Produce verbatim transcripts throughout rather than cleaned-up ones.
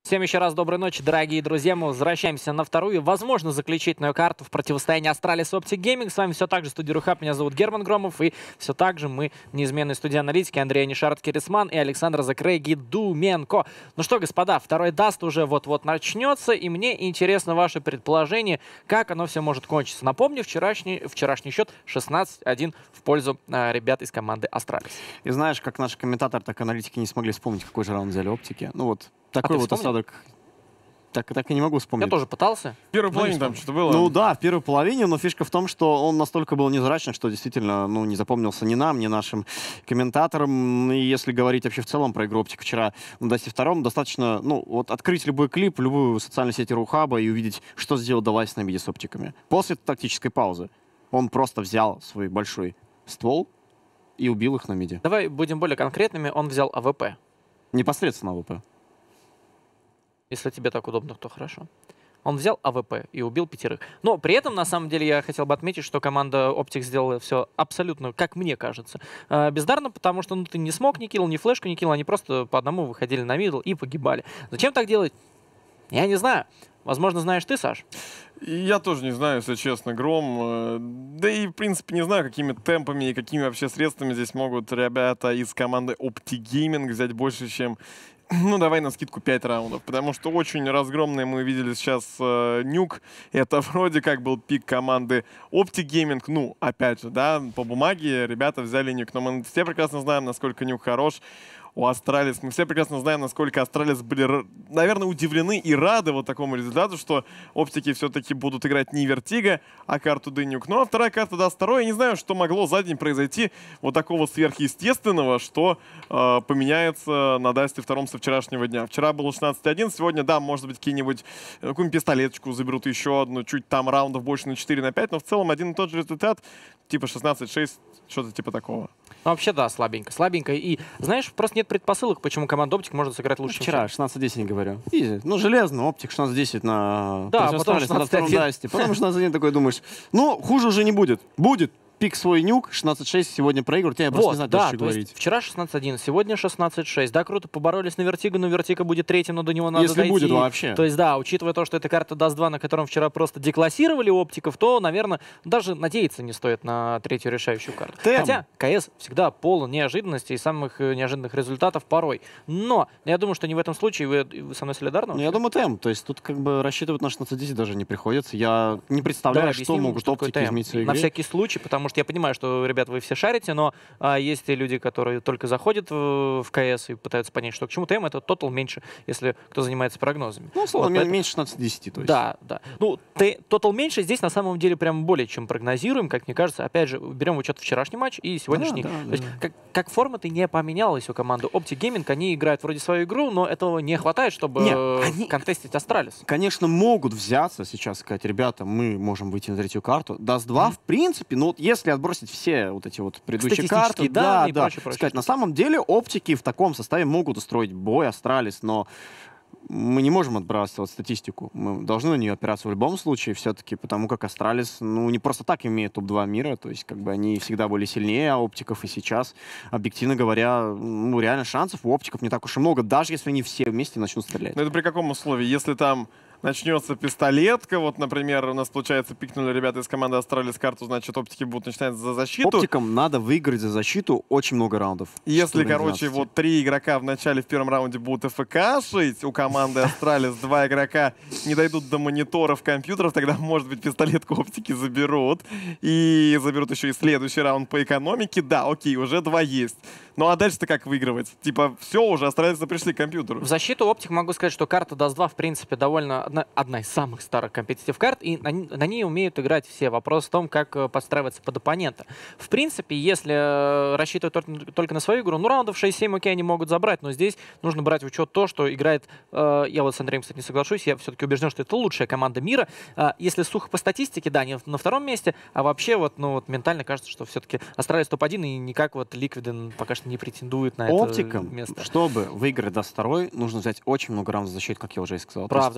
Всем еще раз доброй ночи, дорогие друзья. Мы возвращаемся на вторую, возможно, заключительную карту в противостоянии Astralis Optic Gaming. С вами все так же студия Рухаб. Меня зовут Герман Громов. И все так же мы неизменные студии аналитики Андрей Анишарт-Кирисман и Александр Закрей-Гидуменко. Ну что, господа, второй даст уже вот-вот начнется. И мне интересно ваше предположение, как оно все может кончиться. Напомню, вчерашний, вчерашний счет шестнадцать один в пользу э, ребят из команды Astralis. И знаешь, как наши комментаторы, так и аналитики не смогли вспомнить, какой же раунд взяли Оптики. Ну вот. Такой а вот осадок. Так, так и не могу вспомнить. Я тоже пытался. В первой половине там что-то было. Ну да, в первой половине, но фишка в том, что он настолько был незрачный, что действительно ну, не запомнился ни нам, ни нашим комментаторам. И если говорить вообще в целом про игру Оптик вчера на Дасте втором, достаточно ну, вот открыть любой клип, любую социальную сеть Рухаба и увидеть, что сделал Девайс на миде с Оптиками. После тактической паузы он просто взял свой большой ствол и убил их на миде. Давай будем более конкретными. Он взял АВП. Непосредственно АВП. Если тебе так удобно, то хорошо. Он взял АВП и убил пятерых. Но при этом, на самом деле, я хотел бы отметить, что команда Optic сделала все абсолютно, как мне кажется, бездарно, потому что ну, ты не смог, ни килл, ни флешку, ни килл, они просто по одному выходили на мидл и погибали. Зачем так делать? Я не знаю. Возможно, знаешь ты, Саш? Я тоже не знаю, если честно, Гром. Да и, в принципе, не знаю, какими темпами и какими вообще средствами здесь могут ребята из команды Optic Gaming взять больше, чем... Ну, давай на скидку пять раундов, потому что очень разгромные мы видели сейчас э, Нюк. Это вроде как был пик команды Optic Gaming. Ну, опять же, да, по бумаге ребята взяли Нюк. Но мы все прекрасно знаем, насколько Нюк хорош. У Astralis. Мы все прекрасно знаем, насколько Astralis были, наверное, удивлены и рады вот такому результату, что оптики все-таки будут играть не Вертига, а карту Денюк. Ну, а вторая карта даст второй. Я не знаю, что могло за день произойти вот такого сверхъестественного, что э, поменяется на Дасте втором со вчерашнего дня. Вчера было шестнадцать один, сегодня, да, может быть, какие-нибудь, какую-нибудь пистолеточку заберут еще одну, чуть там раундов больше на четыре на пять, но в целом один и тот же результат, типа шестнадцать шесть, что-то типа такого. Ну, вообще, да, слабенько, слабенько. И, знаешь, просто нет предпосылок, почему команда Оптик может сыграть лучше, Вчера, чем шестнадцать десять, не говорю. Изи. Ну, железно, Оптик шестнадцать десять на... Да, против потом Astralis на втором шестнадцать один. Дасте. Потом шестнадцать один такой думаешь, ну, хуже уже не будет. Будет. Пик свой Нюк, шестнадцать шесть сегодня проигрывают. Я вот, просто не знаю, да, что то говорить. есть вчера шестнадцать один, сегодня шестнадцать шесть. Да, круто, поборолись на Вертиго, но Вертиго будет третьим, но до него надо Если дойти. будет вообще. То есть, да, учитывая то, что это карта Даст два, на котором вчера просто деклассировали оптиков, то, наверное, даже надеяться не стоит на третью решающую карту. Тэм. Хотя КС всегда полон неожиданностей и самых э, неожиданных результатов порой. Но я думаю, что не в этом случае. Вы, вы со мной солидарны? Ну, я думаю, темп. То есть тут как бы рассчитывать на шестнадцать десять даже не приходится. Я не представляю, Давай что объясним, могут что такое оптики ТМ. изменить в своей На игре. всякий случай, потому что я понимаю, что, ребят, вы все шарите, но а, есть и люди, которые только заходят в, в КС и пытаются понять, что к чему. ТМ — это тотал меньше, если кто занимается прогнозами. Ну, условно, Вот, поэтому- меньше шестнадцать десять. То есть. Да, да. Ну, тотал меньше здесь на самом деле прям более чем прогнозируем, как мне кажется. Опять же, берем в учет вчерашний матч и сегодняшний. Да, да, То есть, да. как, как форма-то не поменялась у команды Optic Gaming. Они играют вроде свою игру, но этого не хватает, чтобы Не, э, они- контестить Astralis. Конечно, могут взяться сейчас, сказать, ребята, мы можем выйти на третью карту. Даст два, в принципе, но вот если отбросить все вот эти вот предыдущие карты, Статистические да, данные и да, прочее, прочее. сказать, на самом деле оптики в таком составе могут устроить бой Astralis, но мы не можем отбрасывать статистику. Мы должны на нее опираться в любом случае все-таки, потому как Astralis, ну, не просто так имеет топ два мира, то есть, как бы, они всегда были сильнее оптиков, и сейчас, объективно говоря, ну, реально шансов у оптиков не так уж и много, даже если они все вместе начнут стрелять. Но это при каком условии? Если там начнется пистолетка, вот, например, у нас, получается, пикнули ребята из команды Astralis карту, значит, оптики будут начинать за защиту. Оптикам надо выиграть за защиту очень много раундов. Если, Что короче, двенадцать. вот три игрока в начале, в первом раунде будут ФКшить, у команды Astralis два игрока не дойдут до мониторов компьютеров, тогда, может быть, пистолетку оптики заберут. И заберут еще и следующий раунд по экономике. Да, окей, уже два есть. Ну а дальше-то как выигрывать? Типа, все, уже Astralis пришли к компьютеру. В защиту Оптик могу сказать, что карта Даст два, в принципе, довольно одна, одна из самых старых компетитив карт, и на, н- на ней умеют играть все. Вопрос в том, как э, подстраиваться под оппонента. В принципе, если э, рассчитывать только, только на свою игру, ну, раундов шесть-семь, окей, они могут забрать, но здесь нужно брать в учет то, что играет, э, я вот с Андреем, кстати, не соглашусь, я все-таки убежден, что это лучшая команда мира. Э, если сухо по статистике, да, не на втором месте, а вообще вот, ну, вот ментально кажется, что все-таки Astralis топ один, и никак вот Liquid пока что не претендует на это Оптикам, место. чтобы выиграть Даст два, нужно взять очень много раундов защиты, как я уже и сказал. То Правда. есть, если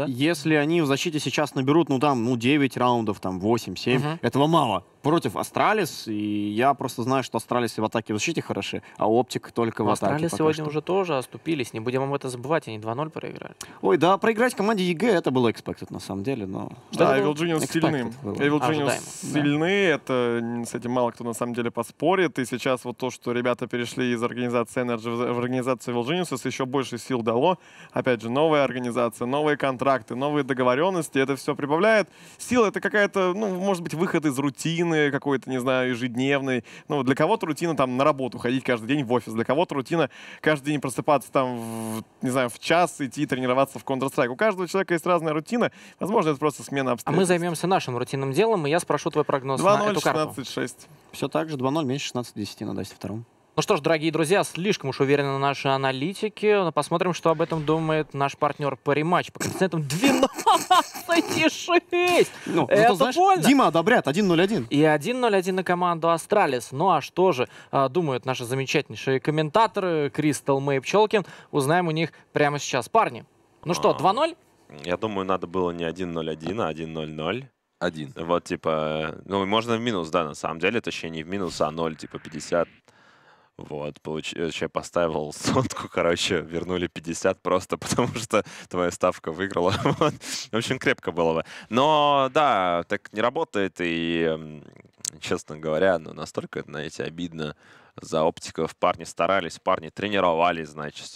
если они в защите сейчас наберут, ну там, ну девять раундов, там восемь семь, uh-huh. этого мало. Против Астралис, и я просто знаю, что Астралис и в атаке, и в защите хороши, а Оптик только в атаке. Астралис сегодня что. уже тоже оступились, не будем об этом забывать, они два ноль проиграли. Ой, да, проиграть команде ЕГЭ это было expected на самом деле, но... Да, Evil Genius сильны. Evil Genius сильны, да. это, с этим мало кто на самом деле поспорит, и сейчас вот то, что ребята перешли из организации Energy в организацию Evil Genius, еще больше сил дало. Опять же, новая организация, новые контракты, новые договоренности, это все прибавляет. Сила — это какая-то, ну, может быть, выход из рутины какой-то, не знаю, ежедневной. Ну, для кого-то рутина там на работу ходить каждый день в офис, для кого-то рутина каждый день просыпаться там, в, не знаю, в час идти тренироваться в Counter-Strike. У каждого человека есть разная рутина. Возможно, это просто смена обстоятельств. А мы займемся нашим рутинным делом, и я спрошу твой прогноз на эту карту. шестнадцать шесть. Все так же, два ноль, меньше шестнадцать десять на Дасте втором. Ну что ж, дорогие друзья, слишком уж уверены наши аналитики. Посмотрим, что об этом думает наш партнер по рематчу. По коэффициентам двенадцать шесть. Ну, это знаешь, больно. Дима одобряет, один ноль один. И один ноль один на команду Астралис. Ну а что же а, думают наши замечательнейшие комментаторы Кристал, Мэй, Пчелкин? Узнаем у них прямо сейчас. Парни, ну что, два ноль? Я думаю, надо было не один ноль один, а один ноль ноль. Один. Вот, типа, ну, можно в минус, да, на самом деле, точнее, не в минус, а ноль, типа, пятьдесят. Вот, получается, поставил сотку, короче, вернули пятьдесят просто, потому что твоя ставка выиграла. Вот. Очень крепко было бы. Но, да, так не работает, и, честно говоря, ну, настолько, знаете, обидно за оптиков. Парни старались, парни тренировались, значит,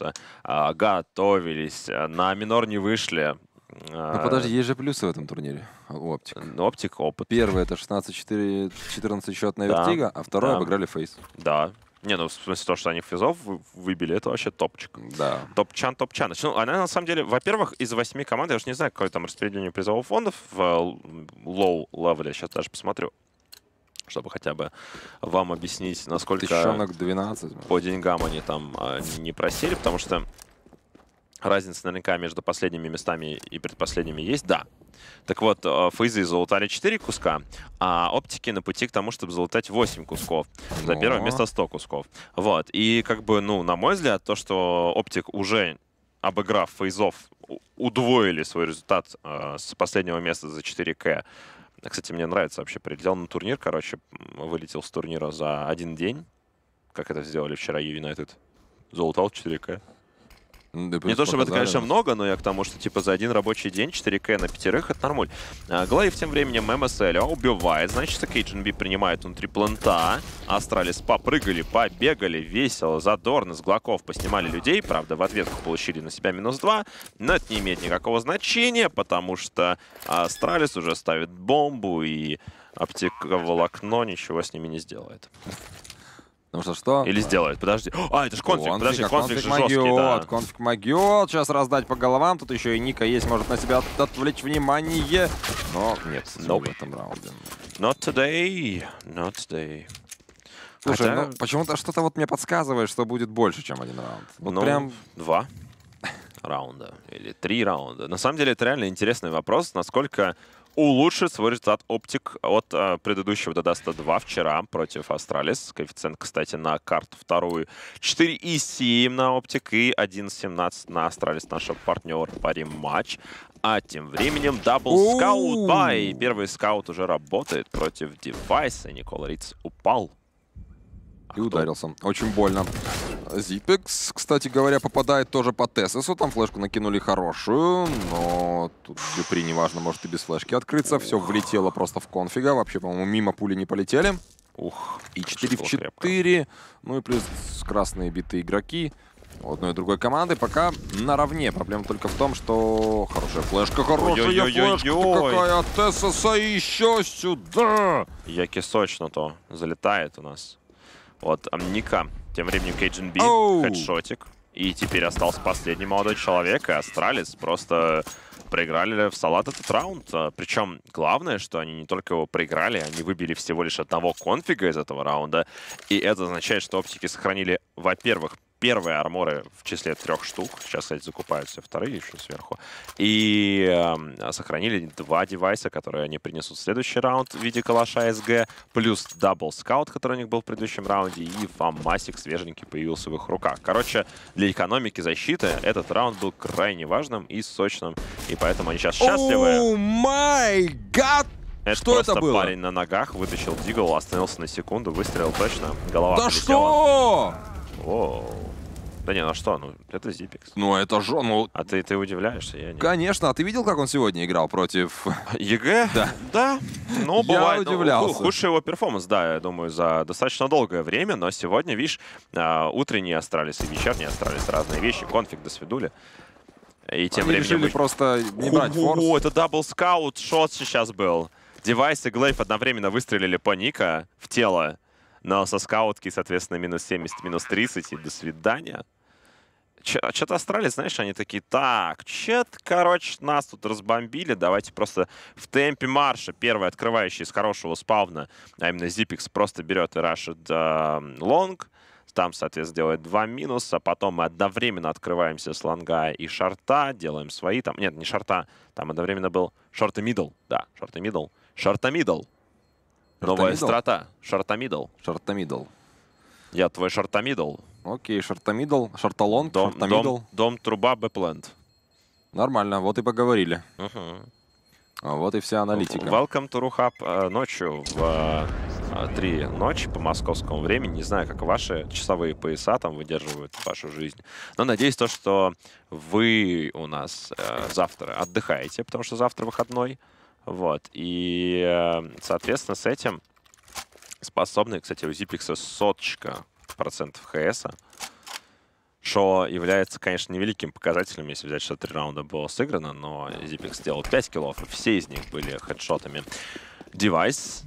готовились, на минор не вышли. Ну подожди, есть же плюсы в этом турнире у Оптик. Оптик, опыт. Первый — это шестнадцать четыре, четырнадцать счет на Да, Вертига, а второй да. обыграли Фейс. Да. Не, ну в смысле то, что они физов выбили, это вообще топчик. Да. Топ-чан, топ-чан. Ну, она на самом деле, во-первых, из восьми команд, я уже не знаю, какое там распределение призовых фондов в лоу-левеле, сейчас даже посмотрю, чтобы хотя бы вам объяснить, насколько Тысячонок двенадцать. по деньгам они там а, не просели, потому что разница наверняка между последними местами и предпоследними есть, да. Так вот, Фейзы залутали четыре куска, а оптики на пути к тому, чтобы залутать восемь кусков. За первое место сто кусков. Вот. И как бы, ну, на мой взгляд, то, что оптик уже, обыграв Фейзов, удвоили свой результат э, с последнего места за четыре ка. Кстати, мне нравится вообще предел на турнир. Короче, вылетел с турнира за один день. Как это сделали вчера Юнайтед. Залутал четыре ка. Да, не то, чтобы это, конечно, да. много, но я к тому, что типа за один рабочий день четыре ка на пятерых — это нормуль. А, Глайв тем временем эм эс эл убивает, значит, кейдженби принимает внутри плента. Астралис попрыгали, побегали, весело, задорно, с глоков поснимали людей. Правда, в ответку получили на себя минус два, но это не имеет никакого значения, потому что Астралис уже ставит бомбу, и оптиковолокно ничего с ними не сделает. Ну что, что? Или сделает, подожди. А, это же конфиг, подожди, конфиг же жесткий, да. Конфиг могет сейчас раздать по головам. Тут еще и Ника есть, может на себя отвлечь внимание. Но нет, Nope. в этом раунде. Not today, not today. Слушай, Хотя... ну почему-то что-то вот мне подсказывает, что будет больше, чем один раунд. Вот ну, прям... два раунда или три раунда. На самом деле это реально интересный вопрос, насколько улучшит свой результат оптик от э, предыдущего Дадаста два вчера против Астралис. Коэффициент, кстати, на карту вторую четыре и семь на оптик и один семнадцать на Астралис, наш партнер по рематч. А тем временем дабл скаут бай. Первый скаут уже работает против девайса. Никола Риц упал. И ударился. Очень больно. Зипекс, кстати говоря, попадает тоже по Тесесу. Там флешку накинули хорошую, но тут Дюпри, неважно, может и без флешки открыться. Все влетело просто в конфига. Вообще, по-моему, мимо пули не полетели. Ух, и четыре в четыре. Ну и плюс красные битые игроки у одной и другой команды пока наравне. Проблема только в том, что хорошая флешка, хорошая флешка какая от Тесеса, и еще сюда. Яки сочно то залетает у нас. Вот, Ника. Тем временем кейдженби, oh. хедшотик. И теперь остался последний молодой человек, и Астралис просто проиграли в салат этот раунд. Причем главное, что они не только его проиграли, они выбили всего лишь одного конфига из этого раунда. И это означает, что оптики сохранили, во-первых, первые арморы в числе трех штук. Сейчас, кстати, закупаются вторые еще сверху. И э, сохранили два девайса, которые они принесут в следующий раунд в виде калаша СГ. Плюс дабл скаут, который у них был в предыдущем раунде. И фамасик свеженький появился в их руках. Короче, для экономики защиты этот раунд был крайне важным и сочным. и поэтому они сейчас счастливы. О май гад! Это что просто это было? парень на ногах, вытащил дигл, остановился на секунду, выстрелил точно, голова Да полетела. что? Воу. Да не, ну что, ну это Зипекс. Ну это же, ну... А ты, ты удивляешься, я не... Конечно, а ты видел, как он сегодня играл против... ЕГЭ? Да. Да. Ну, Я бывает. Ну, удивлялся. худший его перформанс, да, я думаю, за достаточно долгое время, но сегодня, видишь, а, утренний Астралис и вечерний Астралис разные вещи, конфиг до свидули. И тем Они временем... решили просто не брать О, форс. это дабл скаут шот сейчас был. Девайс и Глейв одновременно выстрелили по Ника в тело, но со скаутки, соответственно, минус семьдесят, минус тридцать, и до свидания. Что-то Астралис, знаешь, они такие, так, че-то, короче, нас тут разбомбили, давайте просто в темпе марша первый открывающий из хорошего спавна, а именно Зипекс просто берет и рашит э, лонг, там, соответственно, делает два минуса, потом мы одновременно открываемся с лонга и шорта, делаем свои, там, нет, не шорта, там одновременно был шорт и мидл, да, шорт и мидл, шорт и мидл, новая страта, шорт и мидл. Шортомидл. Я твой шорт и мидл. Окей, шортомидл, шортолонг, Дом, шортомидл. дом, дом, труба, бэпленд. Нормально, вот и поговорили. Угу. А вот и вся аналитика. Welcome to Рухаб э, ночью в э, три ночи по московскому времени. Не знаю, как ваши часовые пояса там выдерживают вашу жизнь. Но надеюсь, то, что вы у нас э, завтра отдыхаете, потому что завтра выходной. Вот. И, э, соответственно, с этим способны, кстати, у Зипекса соточка процентов ХСа, что является, конечно, невеликим показателем, если взять, что три раунда было сыграно, но Зипекс сделал пять киллов, и все из них были хедшотами. Девайс.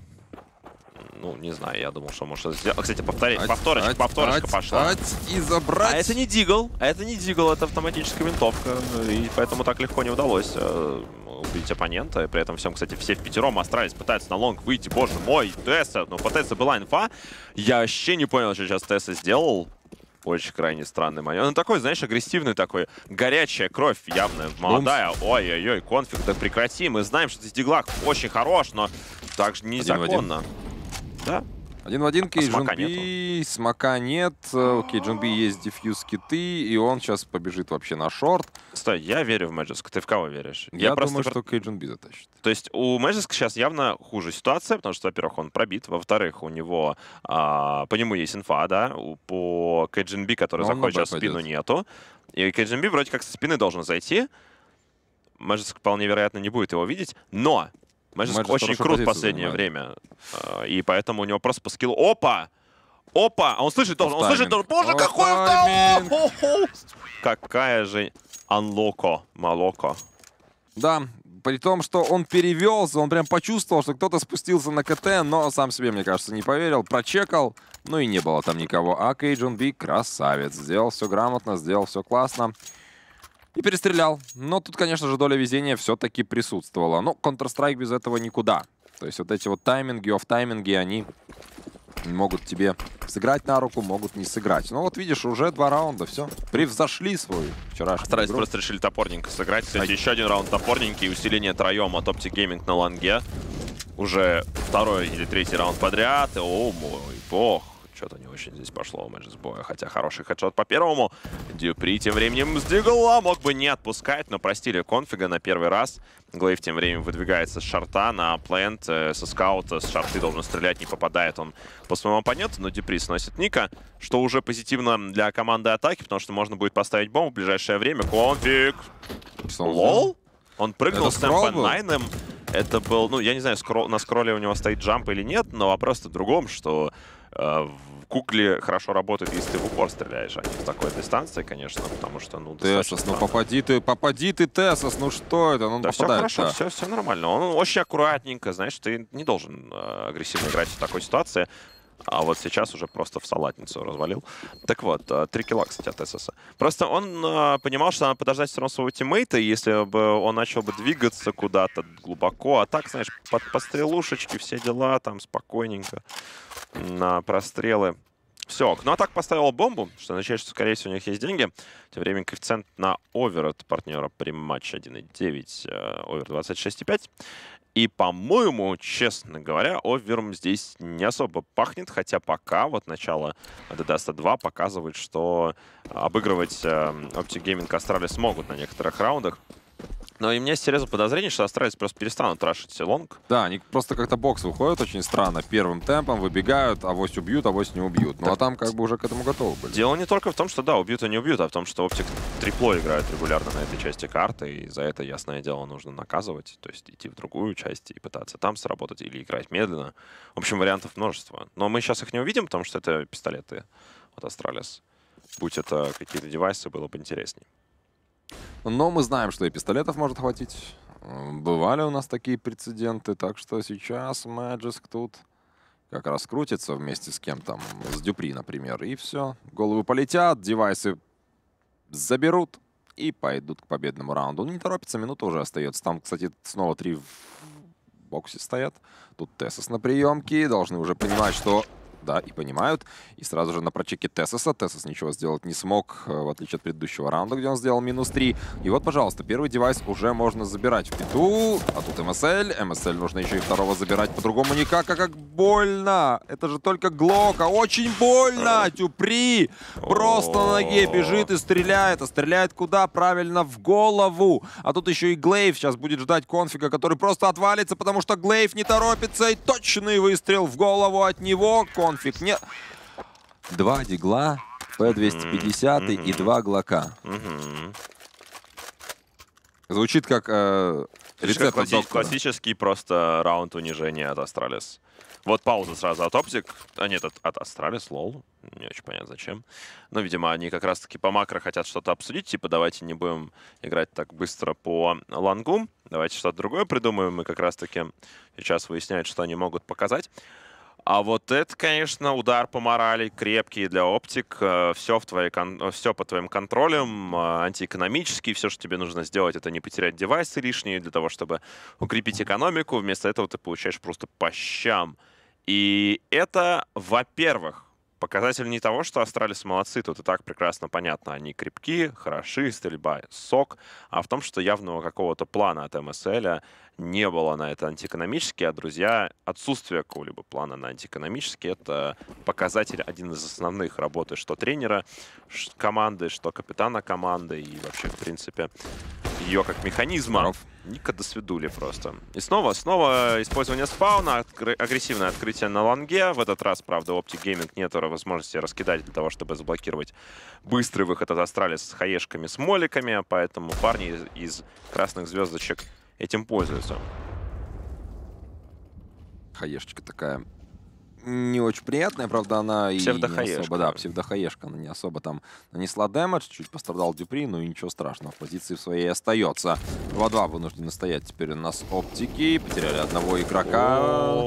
Ну, не знаю, я думал, что может сделать. Кстати, повторить, Ать, повторочка, ать, повторочка ать, пошла. ать и забрать. А это не дигл, а это не дигл, это автоматическая винтовка, и поэтому так легко не удалось э, убить оппонента. И при этом всем, кстати, все в пятером Астралис пытаются на лонг выйти. Боже мой, Тесса, ну по Тессе была инфа. Я вообще не понял, что сейчас Тесса сделал. Очень крайне странный момент. Он такой, знаешь, агрессивный такой, горячая кровь явно, молодая. Ой-ой-ой, конфиг, да прекрати. Мы знаем, что здесь диглах очень хорош, но так же незаконно. Да? Один в один, А смока Кейджунби, смока нет. У Кейджунби есть дефьюз киты, и он сейчас побежит вообще на шорт. Стой, я верю в Мэджиск. Ты в кого веришь? Я, я просто... думаю, что Кейджунби затащит. То есть у Мэджиска сейчас явно хуже ситуация, потому что, во-первых, он пробит, во-вторых, у него а, по нему есть инфа, да, у, по Кейджунби, который Но заходит сейчас в спину, пойдет. нету. И Кейджунби вроде как со спины должен зайти. Мэджиск вполне вероятно не будет его видеть, но Мэджиск очень крут в последнее время, и поэтому у него просто по скиллу... Опа! Опа! А он слышит должен, он слышит должен. Боже, какой он! Какая же анлоко, малоко. Да, при том, что он перевелся, он прям почувствовал, что кто-то спустился на КТ, но сам себе, мне кажется, не поверил, прочекал, ну и не было там никого. А Кейджунби красавец, сделал все грамотно, сделал все классно. И перестрелял. Но тут, конечно же, доля везения все-таки присутствовала. Но Counter-Strike без этого никуда. То есть вот эти вот тайминги, офф-тайминги, они могут тебе сыграть на руку, могут не сыграть. Ну вот видишь, уже два раунда, все. Превзошли свой вчерашний Старались игру. просто решили топорненько сыграть. Кстати, еще один раунд топорненький. Усиление троем от Optic Gaming на лонге. Уже второй или третий раунд подряд. И, о мой бог. Что-то не очень здесь пошло у Мэджис боя. Хотя хороший хедшот по первому. Дюпри тем временем с дигла мог бы не отпускать, но простили конфига на первый раз. Глейв тем временем выдвигается с шорта на плент. Э, со скаута с шорты должен стрелять, не попадает он по своему оппоненту. Но Дюпри сносит Ника, что уже позитивно для команды атаки, потому что можно будет поставить бомбу в ближайшее время. Конфиг! Лол? Он прыгнул с темпа найном. Это был, ну, я не знаю, скролл, на скролле у него стоит джамп или нет, но вопрос-то в другом, что э, в кукле хорошо работает, если ты в упор стреляешь, а не в такой дистанции, конечно, потому что, ну, Тесос, ну попади ты, попади ты, Тесос, ну что это? Ну, да, все попадает, хорошо, да. все, все нормально. Он очень аккуратненько, знаешь, ты не должен э, агрессивно играть в такой ситуации. А вот сейчас уже просто в салатницу развалил. Так вот, три килла, кстати, от Тесоса. Просто он э, понимал, что надо подождать все равно своего тиммейта, если бы он начал бы двигаться куда-то глубоко. А так, знаешь, под пострелушечки, все дела, там спокойненько на прострелы. Все, ну а так поставил бомбу, что означает, что, скорее всего, у них есть деньги. Тем временем коэффициент на овер от партнера при матче один и девять, овер двадцать шесть и пять. И, по-моему, честно говоря, овером здесь не особо пахнет, хотя пока вот начало Дедаста два показывает, что обыгрывать э, Optic Gaming Astralis смогут на некоторых раундах. Но и у меня есть серьезное подозрение, что Астралис просто перестанут рашить лонг. Да, они просто как-то бокс выходят очень странно. Первым темпом выбегают, авось убьют, авось не убьют. Ну Так. а там как бы уже к этому готовы были. Дело не только в том, что да, убьют и не убьют, а в том, что Оптик трипло играет регулярно на этой части карты, и за это, ясное дело, нужно наказывать, то есть идти в другую часть и пытаться там сработать или играть медленно. В общем, вариантов множество. Но мы сейчас их не увидим, потому что это пистолеты от Астралис. Будь это какие-то девайсы, было бы интереснее. Но мы знаем, что и пистолетов может хватить. Бывали у нас такие прецеденты, так что сейчас Magisk тут как раз крутится вместе с кем там, с Дюпри, например, и все. Головы полетят, девайсы заберут и пойдут к победному раунду. Ну, не торопится, минута уже остается. Там, кстати, снова три в боксе стоят. Тут Тесос на приемке, должны уже понимать, что... Да, и понимают. И сразу же на прочеке Тесоса. Тесос ничего сделать не смог, в отличие от предыдущего раунда, где он сделал минус три. И вот, пожалуйста, первый девайс уже можно забирать в пету. А тут эм эс эл. эм эс эл нужно еще и второго забирать. По-другому никак, а как больно. Это же только Глок, а очень больно. Дюпри просто на ноге бежит и стреляет. А стреляет куда? Правильно, в голову. А тут еще и Глейв сейчас будет ждать конфига, который просто отвалится, потому что Глейв не торопится. И точный выстрел в голову от него. Конфиг нет. Два дигла, пэ двести пятьдесят mm-hmm. и два глока. Mm-hmm. Звучит как э, рецепт класси- от классический просто раунд унижения от Астралис. Вот пауза сразу от Оптик. А нет, от, от Астралис, лол. Не очень понятно, зачем. Но, видимо, они как раз-таки по макро хотят что-то обсудить. Типа, давайте не будем играть так быстро по лангу. Давайте что-то другое придумаем. И как раз-таки сейчас выясняют, что они могут показать. А вот это, конечно, удар по морали крепкий для Оптик. Все, в твоей кон... все по твоим контролям, антиэкономический. Все, что тебе нужно сделать, это не потерять девайсы лишние для того, чтобы укрепить экономику. Вместо этого ты получаешь просто по щам. И это, во-первых, показатель не того, что Астралис молодцы, тут и так прекрасно понятно. Они крепки, хороши, стрельба, сок. А в том, что явного какого-то плана от эм эс эл не было на это антиэкономический. А, друзья, отсутствие какого-либо плана на антиэкономический — это показатель один из основных работы что тренера команды, что капитана команды и вообще, в принципе, ее как механизма. Здоров. Ника до свидули просто. И снова, снова использование спауна, откры- агрессивное открытие на ланге. В этот раз, правда, у Optic Gaming нет возможности раскидать для того, чтобы заблокировать быстрый выход от Астралис с хаешками, с моликами. Поэтому парни из, из красных звездочек этим пользуются. Хаешечка такая не очень приятная, правда, она и не особо, да, псевдохаешка, она не особо там нанесла дэмэдж, чуть пострадал Дюпри, но ничего страшного, в позиции в своей остается. два-два вынуждены стоять теперь у нас Оптики, потеряли одного игрока.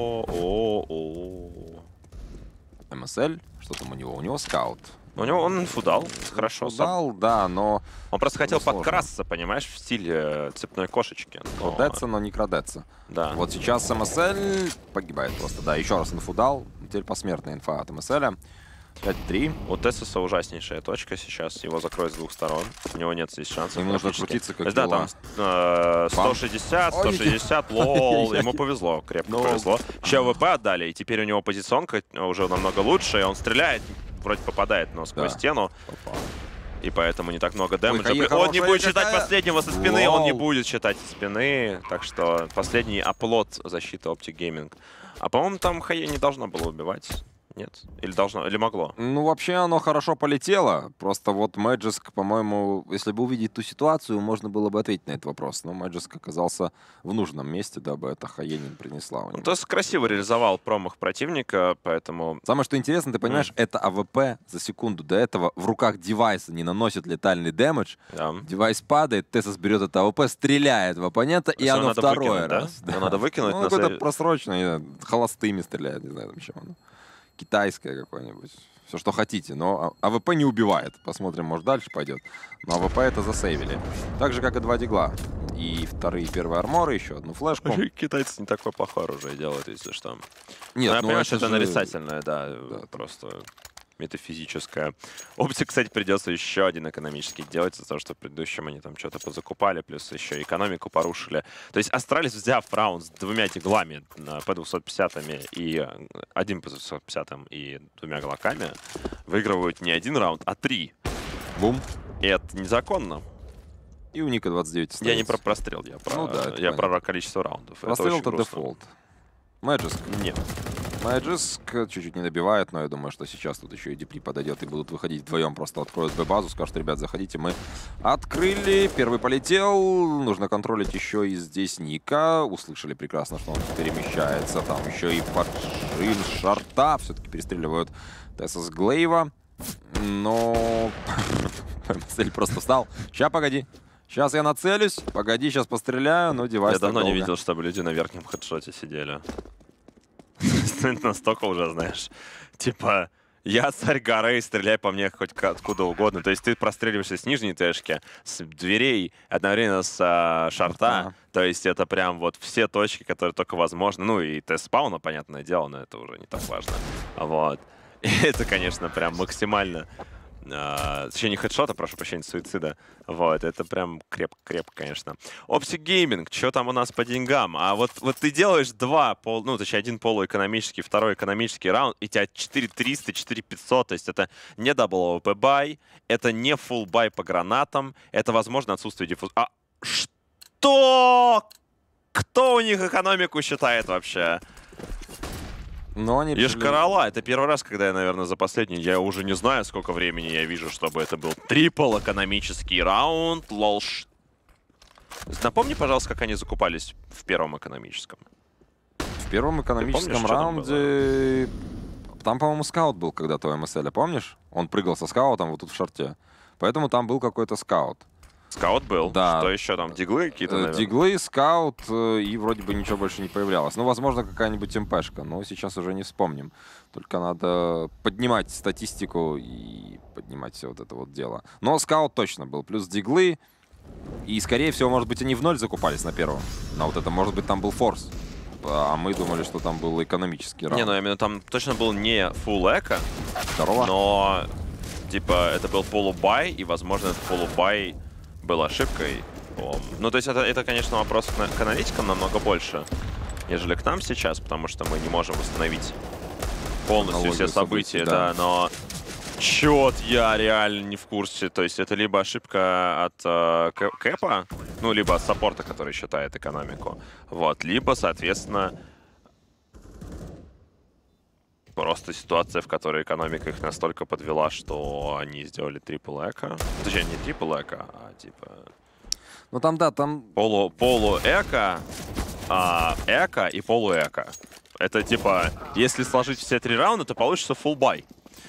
эм эс эл, что там у него? У него скаут. У него он инфудал, хорошо. Инфудал, да, но... Он просто хотел подкрасться, понимаешь, в стиле цепной кошечки. Но... Крадеться, но не крадеться. Да. Вот сейчас эм эс эл погибает просто, да. Еще раз инфудал, теперь посмертная инфа от эм эс эл. пять-три. У Тесоса ужаснейшая точка сейчас. Его закроют с двух сторон. У него нет здесь шансов. Ему нужно крутиться, как да, там э, сто шестьдесят, сто шестьдесят, лол. Ему повезло, крепко Но... повезло. Еще ВП отдали, и теперь у него позиционка уже намного лучше, и он стреляет, вроде попадает, но сквозь да. стену. Попал. И поэтому не так много дэмэджа. Ой, он не будет считать какая... последнего со спины, Лол. он не будет считать со спины. Так что последний оплот защиты Optic Gaming. А по-моему, там Хае не должна была убивать. Нет? Или должно, или могло? Ну, вообще оно хорошо полетело. Просто вот Magisk, по-моему, если бы увидеть ту ситуацию, можно было бы ответить на этот вопрос. Но Magisk оказался в нужном месте, дабы это Хае не принесла у него. То есть красиво реализовал промах противника, поэтому... Самое, что интересно, ты понимаешь, mm. это АВП за секунду до этого в руках девайса не наносит летальный дэмэдж. Yeah. Девайс падает, Тесос берет это АВП, стреляет в оппонента, и оно второй выкинуть, раз. Да? Да. Надо выкинуть. Ну, какой-то просрочный, холостыми стреляет, не знаю, там чем оно. Китайское какое-нибудь. Все, что хотите. Но АВП не убивает. Посмотрим, может, дальше пойдет. Но АВП это засейвили. Так же, как и два дигла. И вторые первые арморы, еще одну флешку. Китайцы не такое плохое оружие делают, если что. Нет, но я ну понимаю, это что это же... нарицательное, да, да, просто метафизическое. Оптик, кстати, придется еще один экономический делать, из-за того, что в предыдущем они там что-то позакупали, плюс еще экономику порушили. То есть Астралис, взяв раунд с двумя диглами на пэ двести пятьдесят и один пэ двести пятьдесят и двумя глоками, выигрывают не один раунд, а три. Бум. И это незаконно. И у Ника двадцать девять остается. Я не про прострел, я про, Ну да, я про количество раундов. Прострел это дефолт. Мэджиск. Нет. Мэджиск чуть-чуть не добивает, но я думаю, что сейчас тут еще и Дипли подойдет и будут выходить вдвоем, просто откроют Б-базу, скажут, ребят, заходите, мы открыли, первый полетел, нужно контролить еще и здесь Ника, услышали прекрасно, что он перемещается, там еще и поджим шарта, все-таки перестреливают Тесса с Глейва, но цель просто встал, ща, погоди. Сейчас я нацелюсь, погоди, сейчас постреляю, но девайс. Я давно долго. не видел, чтобы люди на верхнем хедшоте сидели. Настолько уже, знаешь, типа, я царь горы, стреляй по мне хоть откуда угодно. То есть ты простреливаешься с нижней тэшки, с дверей, одновременно с а, шарта. Ага. То есть это прям вот все точки, которые только возможны. Ну и тест спауна, понятное дело, но это уже не так важно. Вот. И это, конечно, прям максимально... Uh, точнее, не хедшота, прошу прощения, суицида. Вот, это прям крепко-крепко, конечно. Optic Gaming, что там у нас по деньгам? А вот, вот ты делаешь два, пол, ну, точнее, один полуэкономический, второй экономический раунд, и у тебя четыре триста, четыре пятьсот, то есть это не дабл эй ви пи бай, это не full бай по гранатам, это, возможно, отсутствие диффуз... А что? Кто у них экономику считает вообще? Но они Ешкарала, это первый раз, когда я, наверное, за последний, я уже не знаю, сколько времени я вижу, чтобы это был трипл экономический раунд. Лолш. Напомни, пожалуйста, как они закупались в первом экономическом. В первом экономическом помнишь, раунде... Там, по-моему, скаут был когда-то у эм эс эл, помнишь? Он прыгал со скаутом вот тут в шарте. Поэтому там был какой-то скаут. Скаут был. Да. Что еще там? Диглы какие-то, наверное? Диглы, скаут, и вроде бы ничего больше не появлялось. Ну, возможно, какая-нибудь МПшка, но сейчас уже не вспомним. Только надо поднимать статистику и поднимать все вот это вот дело. Но скаут точно был. Плюс диглы. И, скорее всего, может быть, они в ноль закупались на первом. На вот это, может быть, там был форс. А мы думали, что там был экономический раунд. Не, ну именно там точно был не full эко. Здорово. Но, типа, это был полубай, и, возможно, этот полубай был ошибкой. Ну, то есть это, это конечно, вопрос к аналитикам намного больше, нежели к нам сейчас, потому что мы не можем восстановить полностью Аналогию все события, событий, да. да, но чёт я реально не в курсе. То есть это либо ошибка от э, Кэпа, ну, либо от саппорта, который считает экономику, вот, либо, соответственно, просто ситуация, в которой экономика их настолько подвела, что они сделали трипл эко. Точнее, не трипл эко, а типа... Ну там, да, там... Полу, полу-эко, а, эко и полу-эко. Это типа, если сложить все три раунда, то получится full buy.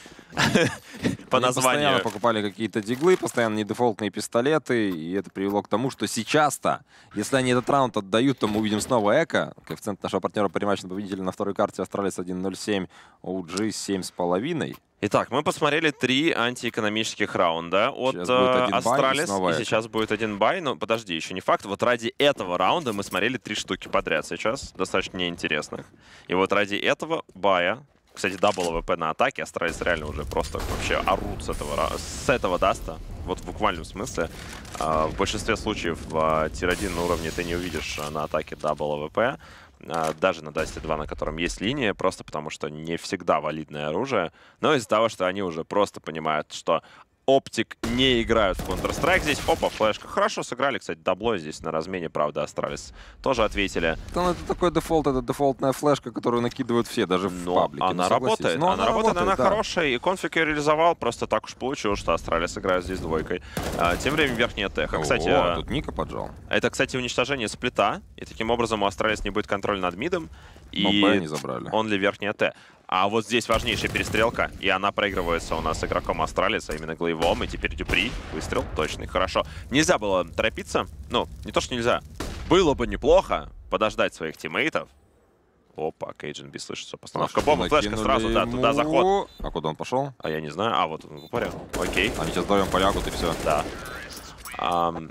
По названию. Постоянно покупали какие-то диглы, постоянно недефолтные пистолеты, и это привело к тому, что сейчас-то, если они этот раунд отдают, то мы увидим снова эко. Коэффициент нашего партнера по рематчу на победителя на второй карте Астралис один ноль семь, о джи семь с половиной. Итак, мы посмотрели три антиэкономических раунда от Астралис, и, и сейчас будет один бай. Но подожди, еще не факт. Вот ради этого раунда мы смотрели три штуки подряд сейчас, достаточно неинтересных. И вот ради этого бая, кстати, дабл эй ви пи на атаке, Астралис реально уже просто вообще орут с этого, с этого даста. Вот в буквальном смысле. В большинстве случаев в тир один на уровне ты не увидишь на атаке дабл эй ви пи. Даже на Дасте два, на котором есть линия, просто потому что не всегда валидное оружие. Но из-за того, что они уже просто понимают, что Оптик не играют в Counter-Strike. Здесь, опа, флешка. Хорошо сыграли, кстати, дабло здесь на размене, правда, Астралис тоже ответили. Ну, это такой дефолт, это дефолтная флешка, которую накидывают все, даже Но в паблике. она ну, работает, Но она, она работает, она да. хорошая, и конфиг ее реализовал, просто так уж получилось, что Астралис играет здесь двойкой. А, тем временем верхняя теха. Кстати, О, тут Ника поджал. Это, кстати, уничтожение сплита, и таким образом у Астралис не будет контроля над мидом, и Б не забрали. он ли верхняя Т. А вот здесь важнейшая перестрелка, и она проигрывается у нас игроком Астралиса, именно Глейвом, и теперь Дюпри. Выстрел точный, хорошо. Нельзя было торопиться, ну, не то что нельзя. Было бы неплохо подождать своих тиммейтов. Опа, Кейджин Би слышится. Постановка бомбы, флешка сразу, да, туда заход. А куда он пошел? А я не знаю, а вот он в упоре. Окей. Они сейчас вдвоем полягут и все. Да. Ам...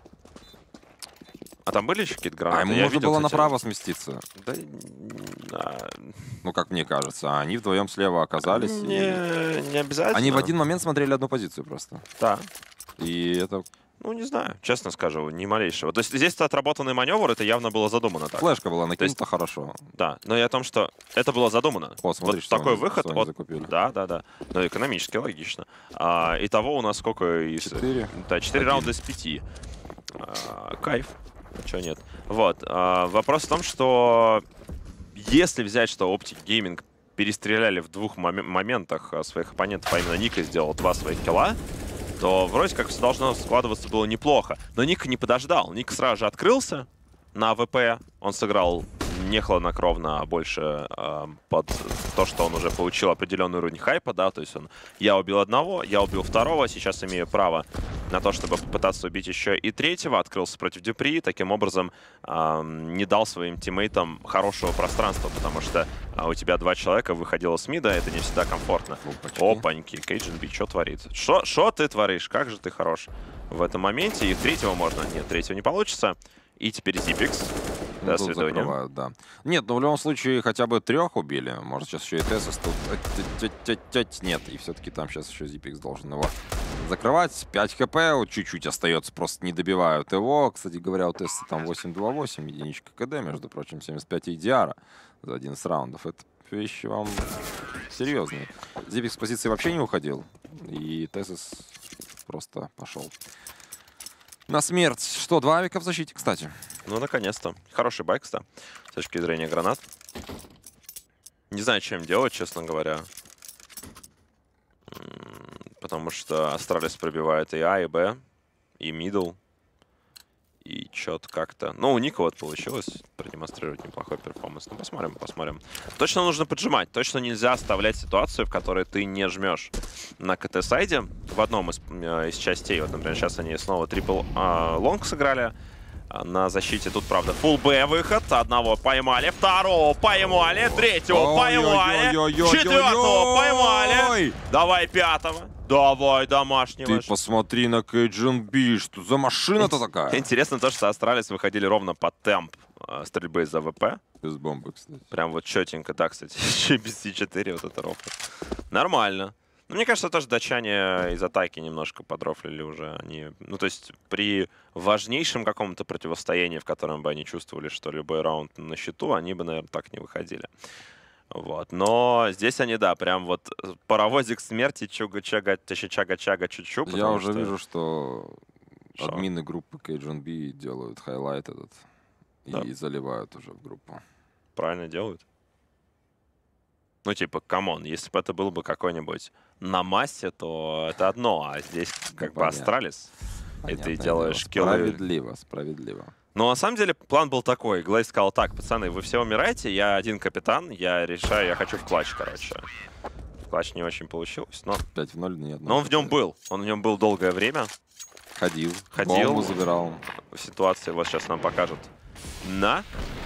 А там были еще какие-то гранаты? А ему Я можно видел, было кстати, направо сместиться. Да, а, Ну, как мне кажется. А они вдвоем слева оказались. и- не, не обязательно. Они в один момент смотрели одну позицию просто. Да. И это... Ну, не знаю, честно скажу, ни малейшего. То есть здесь отработанный маневр, это явно было задумано так. Флешка была накинута есть- хорошо. Да, но и о том, что это было задумано. О, смотри, Вот что такой они- выход что они от... закупили. Да, да, да. Но экономически логично. А, итого у нас сколько из... Четыре. Да, четыре Один. раунда из пяти. А, кайф. Чего нет? Вот. А, вопрос в том, что если взять, что Optic Gaming перестреляли в двух мом моментах своих оппонентов, а именно Ника сделал два своих килла, то вроде как все должно складываться было неплохо. Но Ник не подождал. Ник сразу же открылся на АВП. Он сыграл не хладнокровно, а больше э, под то, что он уже получил определенный уровень хайпа, да, то есть он, я убил одного, я убил второго, сейчас имею право на то, чтобы попытаться убить еще и третьего, открылся против Дюпри, таким образом э, не дал своим тиммейтам хорошего пространства, потому что э, у тебя два человека выходило с мида, это не всегда комфортно. Опачки. Опаньки, Кейджинби, что творит? Что ты творишь? Как же ты хорош в этом моменте? И третьего можно? Нет, третьего не получится. И теперь Зипикс. Ну, до свидания. Закрывают, да. Нет, ну в любом случае хотя бы трех убили. Может сейчас еще и Тесос тут... Нет, и все-таки там сейчас еще Зипикс должен его закрывать. пять хп, вот чуть-чуть остается, просто не добивают его. Кстати говоря, у Теса там восемь два восемь, единичка КД, между прочим, семьдесят пять эй ди ар за одиннадцать раундов. Это вещи вам серьезные. Зипикс с позиции вообще не уходил. И Тесос просто пошел на смерть. Что, два авика в защите, кстати? Ну, наконец-то. Хороший байк, кстати, с точки зрения гранат. Не знаю, чем делать, честно говоря. Потому что Астралис пробивает и А, и Б, и мидл. И что-то как-то... Ну, у Ника вот получилось продемонстрировать неплохой перформанс. Ну, посмотрим, посмотрим. Точно нужно поджимать. Точно нельзя оставлять ситуацию, в которой ты не жмешь на КТ-сайде. В одном из, из частей, вот, например, сейчас они снова трипл а, лонг сыграли. На защите тут, правда, фулл Б выход. Одного поймали, второго поймали, третьего поймали, четвертого поймали. Давай пятого. Давай домашнего. Ты посмотри на Кейджинби, что за машина-то такая? Интересно то, что Астралис выходили ровно под темп стрельбы из АВП. Без бомбы, кстати. Прям вот четенько, да, кстати. Еще без Си четыре вот это ровно. Нормально. Ну, мне кажется, тоже датчане из атаки немножко подрофлили уже. Они, ну, то есть при важнейшем каком-то противостоянии, в котором бы они чувствовали, что любой раунд на счету, они бы, наверное, так не выходили. Вот. Но здесь они, да, прям вот паровозик смерти, чуга-чага, чага-чага, чу-чу. Я уже что... вижу, что Шо? админы группы Кейджинби делают хайлайт этот да. и заливают уже в группу. Правильно делают. Ну, типа, камон, если бы это был бы какой-нибудь на массе, то это одно, а здесь как ну, бы Астралис, и ты делаешь киллы. Справедливо, справедливо. Но на самом деле план был такой. Глейз сказал, так, пацаны, вы все умираете, я один капитан, я решаю, я хочу в клатч, короче. В клатч не очень получилось, но... пять в ноль, нет. Но он в нем был, он в нем был долгое время. Ходил, Ходил. Бомбу забирал. Ситуация вот сейчас нам покажут. На...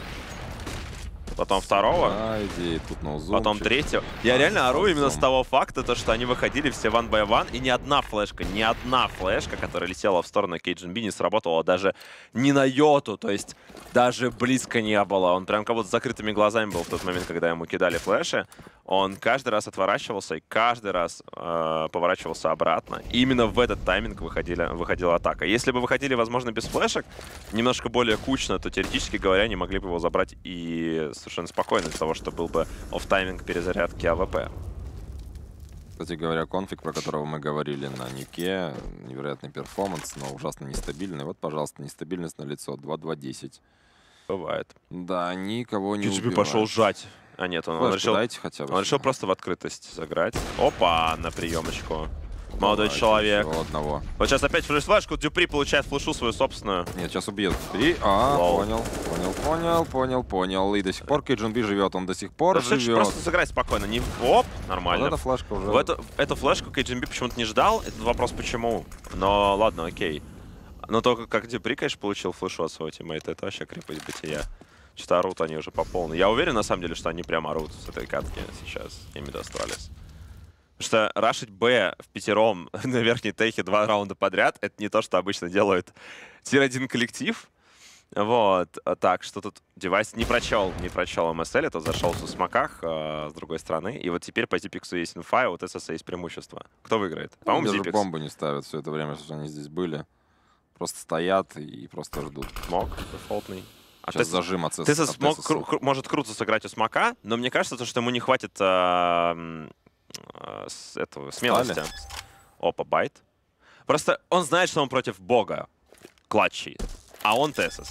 Потом второго, а, иди, тут потом третьего. Я а, реально ору именно с того факта, то, что они выходили все one by one, и ни одна флешка, ни одна флешка, которая летела в сторону Кейджинби, не сработала даже ни на йоту. То есть даже близко не было. Он прям как будто с закрытыми глазами был в тот момент, когда ему кидали флеши. Он каждый раз отворачивался и каждый раз э, поворачивался обратно. И именно в этот тайминг выходили, выходила атака. Если бы выходили, возможно, без флешек, немножко более кучно, то теоретически говоря, они могли бы его забрать и совершенно спокойно из-за того, что был бы офф-тайминг перезарядки АВП. Кстати говоря, конфиг, про которого мы говорили на Нике, невероятный перформанс, но ужасно нестабильный. Вот, пожалуйста, нестабильность на лицо два два десять. Бывает. Да, никого не убивает. пошел жать. А нет, он, он, решил, хотя бы он решил просто в открытость сыграть. Опа, на приемочку. Молодой Давайте человек. Одного. Вот сейчас опять флеш-флешку. Дюпри получает флешу свою собственную. Нет, сейчас убьет Дюпри. А, Лоу. понял, понял, понял, понял, понял. И до сих пор Кейджинби живет, он до сих пор да, живет. Просто сыграть спокойно. Не... Оп, нормально. Вот эта флешка уже... В эту, эту флешку Кейджинби почему-то не ждал. Это вопрос почему. Но ладно, окей. Но только как Дюпри, конечно, получил флешу от своего тиммейта, это вообще крепость бытия. Что-то орут они уже по полной. Я уверен, на самом деле, что они прям орут с этой катки сейчас. Ими достались. Потому что рашить Б в пятером на верхней техе два раунда подряд, это не то, что обычно делают тир один коллектив. Вот. Так, что тут девайс не прочел, не прочел эм эс эл, это зашел в смоках э, с другой стороны. И вот теперь по Зипиксу есть инфа, и вот эс эс есть преимущество. Кто выиграет? По-моему, Зипикс. Бомбы не ставят все это время, что они здесь были. Просто стоят и просто ждут. Смок дефолтный. А Сейчас зажим от Тесос может круто сыграть у смока, но мне кажется, то, что ему не хватит а, а, с этого, смелости. Стали? Опа, байт. Просто он знает, что он против бога. клатчей, а он Тесос.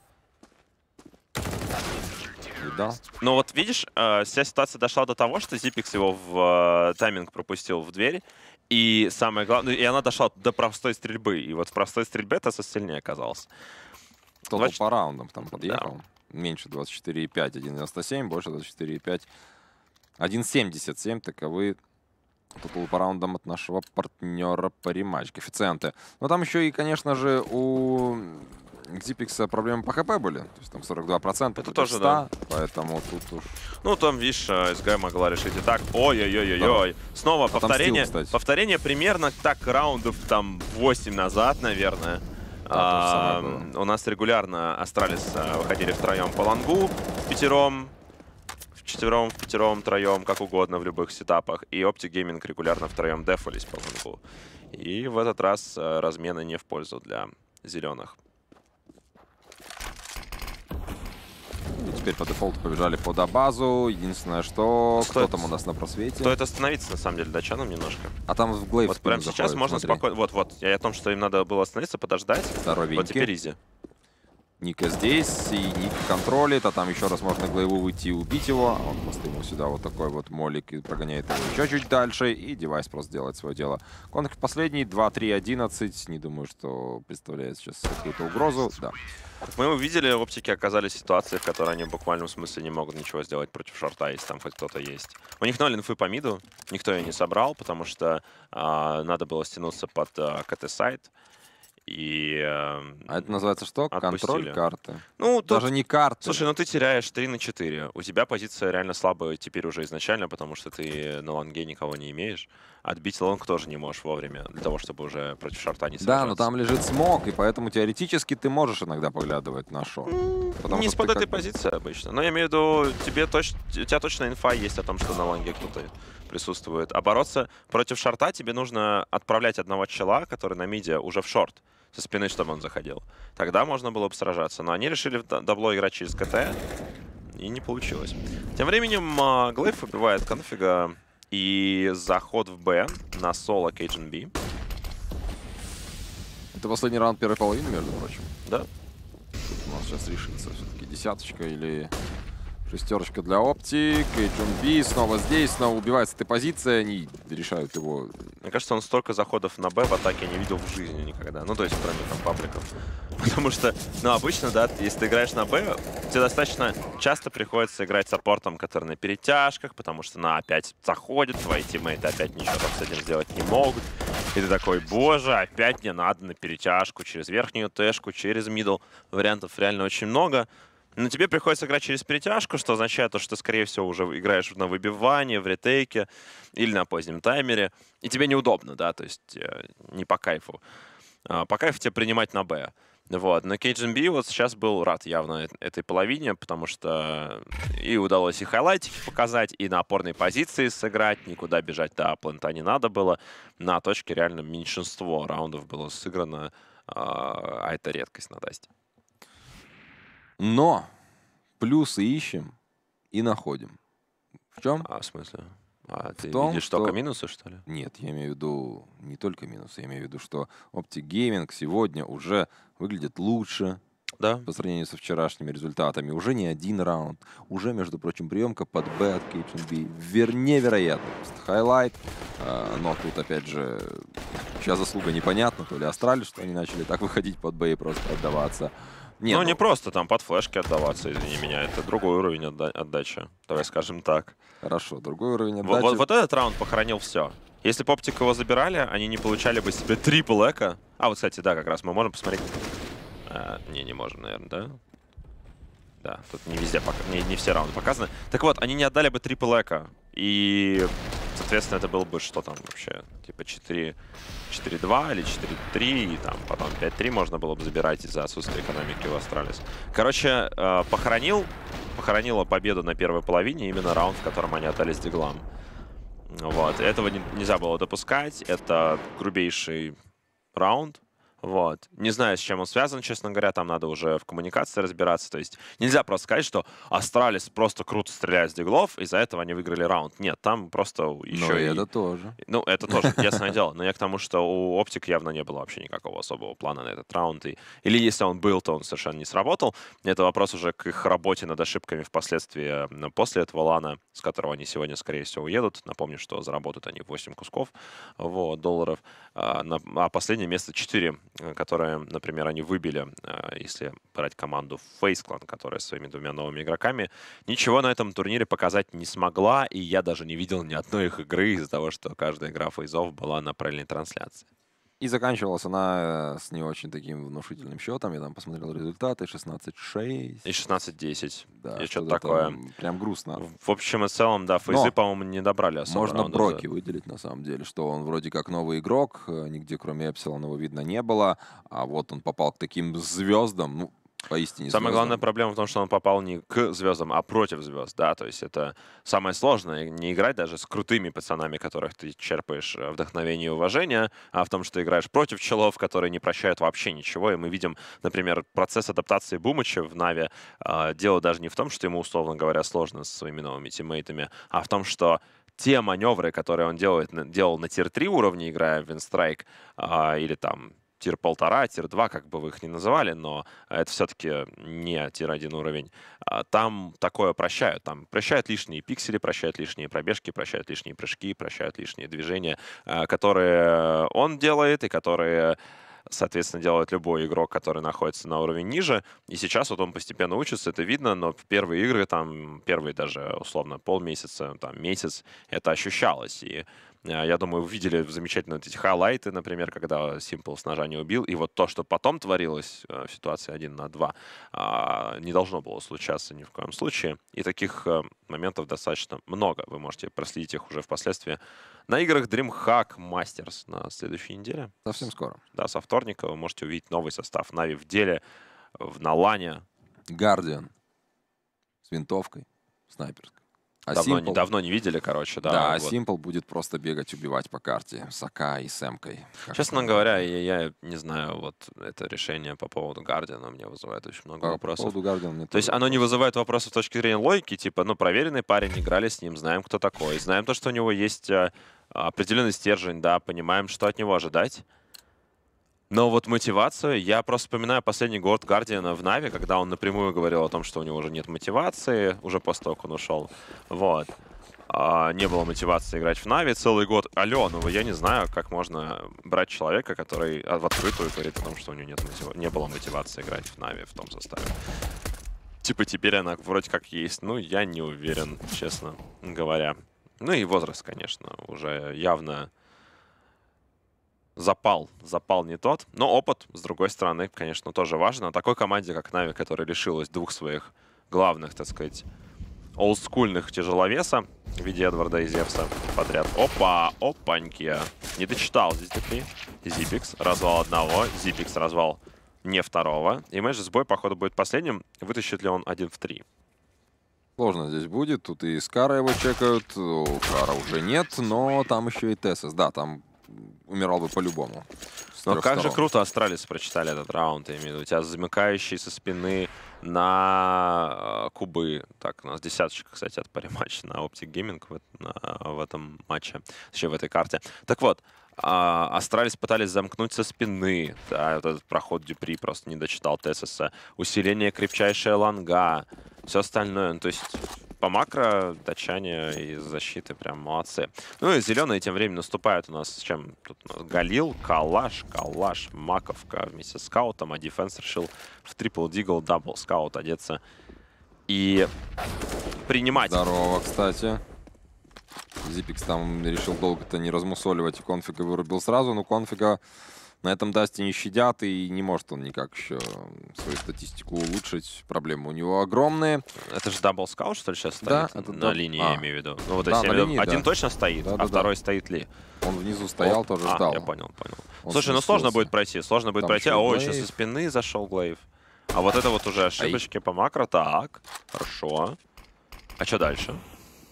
Да. Но вот видишь, э, вся ситуация дошла до того, что Зипикс его в э, тайминг пропустил в дверь. И самое главное, и она дошла до простой стрельбы. И вот в простой стрельбе Тесос сильнее оказался. Тотал двадцать... по раундам там подъехал. Да. Меньше двадцать четыре и пять, один девяносто семь, больше двадцать четыре и пять, один семьдесят семь. Таковы тотал по раундам от нашего партнера по рематч. Коэффициенты. Но там еще и, конечно же, у Зипикса проблемы по ХП были. То есть там сорок два процента. Это тоже, ста, да. Поэтому тут уж... Ну, там, видишь, СГ могла решить и так. Ой-ой-ой-ой-ой. Да. Снова повторение. Отомстил, Повторение примерно так раундов там восемь назад, наверное. Да, а, было. У нас регулярно Астралис выходили втроем по лангу, в пятером, в четвером, в пятером, троем, как угодно в любых сетапах. И Optic Gaming регулярно втроем дефались по лангу. И в этот раз размены не в пользу для зеленых. И теперь по дефолту побежали под базу. Единственное, что... Стоит, кто там у нас на просвете? Стоит остановиться, на самом деле, датчанам немножко. А там в глейв Вот прямо сейчас можно спокойно... Вот-вот, я о том, что им надо было остановиться, подождать. Здоровенький. Вот теперь изи. Ника здесь, и Ник контролит, а там еще раз можно глейву выйти и убить его. А он просто ему сюда вот такой вот молик и прогоняет его еще чуть дальше, и девайс просто делает свое дело. Конг последний, два три одиннадцать. Не думаю, что представляет сейчас какую-то угрозу. Да. Мы увидели, оптики оказались в ситуации, в которой они в буквальном смысле не могут ничего сделать против шорта, если там хоть кто-то есть. У них ноль инфы по миду, никто ее не собрал, потому что а, надо было стянуться под а, КТ-сайт. И, э, а это называется что? отпустили. Контроль карты. Ну, тут... Даже не карты. Слушай, ну ты теряешь три на четыре. У тебя позиция реально слабая теперь уже изначально, потому что ты на лонге никого не имеешь. Отбить лонг тоже не можешь вовремя, для того, чтобы уже против шорта не сражаться. Да, но там лежит смог, и поэтому теоретически ты можешь иногда поглядывать на шорт. Mm, не с-под этой позиции обычно. Но я имею в виду, тебе точ... у тебя точно инфа есть о том, что на лонге кто-то присутствует. А бороться против шорта тебе нужно отправлять одного чела, который на миде уже в шорт, со спины, чтобы он заходил. Тогда можно было бы сражаться. Но они решили в дабло играть через КТ, и не получилось. Тем временем Глейв выбивает конфига, и заход в Б на соло Кейджен Би. Это последний раунд первой половины, между прочим. Да. Тут у нас сейчас решится все-таки десяточка или шестерочка для Оптик. Кейджен Би снова здесь, снова убивает с этой позиции. Они решают его... Мне кажется, он столько заходов на Б в атаке не видел в жизни никогда. Ну, то есть, кроме там пабликов. Потому что, ну, обычно, да, если ты играешь на Б, тебе достаточно часто приходится играть саппортом, который на перетяжках, потому что на опять заходит, твои тиммейты опять ничего там с этим сделать не могут. И ты такой, боже, опять мне надо на перетяжку, через верхнюю тэшку, через мидл. Вариантов реально очень много. Но тебе приходится играть через перетяжку, что означает, то, что ты, скорее всего, уже играешь на выбивании, в ретейке или на позднем таймере. И тебе неудобно, да, то есть э, не по кайфу. А, по кайфу тебе принимать на Б. Вот. Но Кейджен Би вот сейчас был рад явно этой половине, потому что и удалось и хайлайтики показать, и на опорной позиции сыграть. Никуда бежать до плента не надо было. На точке реально меньшинство раундов было сыграно, а это редкость на Дасте. Но плюсы ищем и находим. В чем? А, в смысле? А ты том, видишь что... только минусы, что ли? Нет, я имею в виду не только минусы. Я имею в виду, что Optic Gaming сегодня уже выглядит лучше, да, по сравнению со вчерашними результатами. Уже не один раунд. Уже, между прочим, приемка под Б от Кейджен Би. Невероятно. Хайлайт. А, но тут, опять же, чья заслуга непонятна. То ли Астралис, что они начали так выходить под Б и просто отдаваться. Нет, ну, ну, не просто там под флешки отдаваться, извини меня. Это другой уровень отда отдачи. Давай скажем так. Хорошо, другой уровень отдачи. Вот, вот, вот этот раунд похоронил все. Если бы Оптик его забирали, они не получали бы себе трипл эко. А, вот, кстати, да, как раз мы можем посмотреть. А, не, не можем, наверное, да? Да, тут не везде, пока, не, не все раунды показаны. Так вот, они не отдали бы трипл эко. И, соответственно, это было бы что там вообще? Типа четыре два или четыре три, и там потом пять три можно было бы забирать из-за отсутствия экономики в Астралис. Короче, э, похоронил, похоронила победу на первой половине именно раунд, в котором они отдались диглам. Вот, этого не, нельзя было допускать. Это грубейший раунд. Вот. Не знаю, с чем он связан, честно говоря, там надо уже в коммуникации разбираться. То есть нельзя просто сказать, что Астралис просто круто стреляет с диглов, из-за этого они выиграли раунд. Нет, там просто еще Но и... это тоже. Ну, это тоже, ясное дело. Но я к тому, что у Оптик явно не было вообще никакого особого плана на этот раунд. И... Или если он был, то он совершенно не сработал. Это вопрос уже к их работе над ошибками впоследствии после этого лана, с которого они сегодня, скорее всего, уедут. Напомню, что заработают они восемь кусков вот, долларов. А, на... а последнее место четыре, которые, например, они выбили, если брать команду FaZe Clan, которая своими двумя новыми игроками, ничего на этом турнире показать не смогла, и я даже не видел ни одной их игры из-за того, что каждая игра фейзов была на параллельной трансляции. И заканчивалась она с не очень таким внушительным счетом. Я там посмотрел результаты. шестнадцать шесть. И шестнадцать десять. Да, и что-то что-то такое. Прям грустно. В общем и целом, да, фейзы, Но по-моему, не добрали особо. можно раундов Броки за- выделить, на самом деле, что он вроде как новый игрок, э, нигде кроме Эпсилона его видно не было, а вот он попал к таким звездам, ну, поистине Самая звездам. главная проблема в том, что он попал не к звездам, а против звезд, да, то есть это самое сложное, не играть даже с крутыми пацанами, которых ты черпаешь э, вдохновение и уважение, а в том, что ты играешь против челов, которые не прощают вообще ничего, и мы видим, например, процесс адаптации Бумыча в Нави. Э, дело даже не в том, что ему, условно говоря, сложно со своими новыми тиммейтами, а в том, что те маневры, которые он делает, на- делал на тир три уровне, играя в Винстрайк, э, или там тир полтора, тир два, как бы вы их ни называли, но это все-таки не тир один уровень. А там такое прощают. Там прощают лишние пиксели, прощают лишние пробежки, прощают лишние прыжки, прощают лишние движения, а, которые он делает и которые, соответственно, делает любой игрок, который находится на уровне ниже. И сейчас вот он постепенно учится, это видно, но в первые игры, там, первые даже, условно, полмесяца, там, месяц, это ощущалось. И я думаю, вы видели замечательно вот эти хайлайты, например, когда Simple с ножа не убил. И вот то, что потом творилось в ситуации один на два, не должно было случаться ни в коем случае. И таких моментов достаточно много. Вы можете проследить их уже впоследствии на играх DreamHack Masters на следующей неделе. Совсем скоро. Да, со вторника вы можете увидеть новый состав Нави в деле, в Налане. Гардиан с винтовкой снайперской. А Давно, Simple- не, давно не видели, короче, да. Да, а вот. Simple будет просто бегать, убивать по карте с АК и с Эмкой. Как Честно это? говоря, я, я не знаю, вот это решение по поводу Гардиана мне вызывает очень много По вопросов. поводу Guardian мне То есть тоже оно не вопрос. вызывает вопросов с точки зрения логики, типа, ну, проверенный парень, играли с ним, знаем, кто такой, знаем то, что у него есть а, определенный стержень, да, понимаем, что от него ожидать. Но вот мотивацию, я просто вспоминаю последний год Гардиана в Нави, когда он напрямую говорил о том, что у него уже нет мотивации, уже после того, как он ушел. Вот. А, не было мотивации играть в Нави целый год. Алло, ну я не знаю, как можно брать человека, который в открытую говорит о том, что у него нет мотива... не было мотивации играть в Нави в том составе. Типа теперь она вроде как есть. Ну, я не уверен, честно говоря. Ну и возраст, конечно, уже явно запал. Запал не тот. Но опыт, с другой стороны, конечно, тоже важен. А такой команде, как Нави, которая лишилась двух своих главных, так сказать, олдскульных тяжеловеса в виде Эдварда и Зевса подряд. Опа! Опаньки! Не дочитал здесь Дипли. Зипикс. Развал одного. Зипикс развал не второго. И матч с бой, походу, будет последним. Вытащит ли он один в три? Сложно здесь будет. Тут и Скара его чекают. У Кара уже нет, но там еще и Тесс. Да, там умирал бы по-любому. С Но трех как же сторон. круто Астралис прочитали этот раунд. Я имею в виду. У тебя замыкающий со спины на э, кубы. Так, у нас десяточка, кстати, от пари-матча на Optic Gaming в, на, в этом матче. Еще в этой карте. Так вот, а, Астралис пытались замкнуть со спины. Да, вот этот проход Дюпри просто не дочитал Тесса. Усиление крепчайшая ланга. Все остальное. Ну, то есть по макро датчане из защиты прям молодцы. Ну и зеленые тем временем наступают у нас с чем? Тут у нас Галил, Калаш, Калаш, Маковка вместе с скаутом, а Дефенс решил в трипл дигл, дабл скаут одеться и принимать. Здорово, кстати. Зипикс там решил долго-то не размусоливать, и конфига вырубил сразу, но конфига на этом дасте не щадят, и не может он никак еще свою статистику улучшить. Проблемы у него огромные. Это же дабл скаут, что ли, сейчас Да, стоит? это На даб- линии, а. я имею в виду. Ну вот Да, если на я имею в виду, линии, один да. точно стоит, Да, а да, да. второй стоит ли? Он внизу стоял, Оп. тоже А, ждал. я понял, понял. Он Слушай, ну сложно сместился. будет пройти, сложно будет Там пройти. еще А, ой, Глейв. сейчас со спины зашел Глейв. А вот это вот уже ошибочки по макро. Так, хорошо. А что дальше?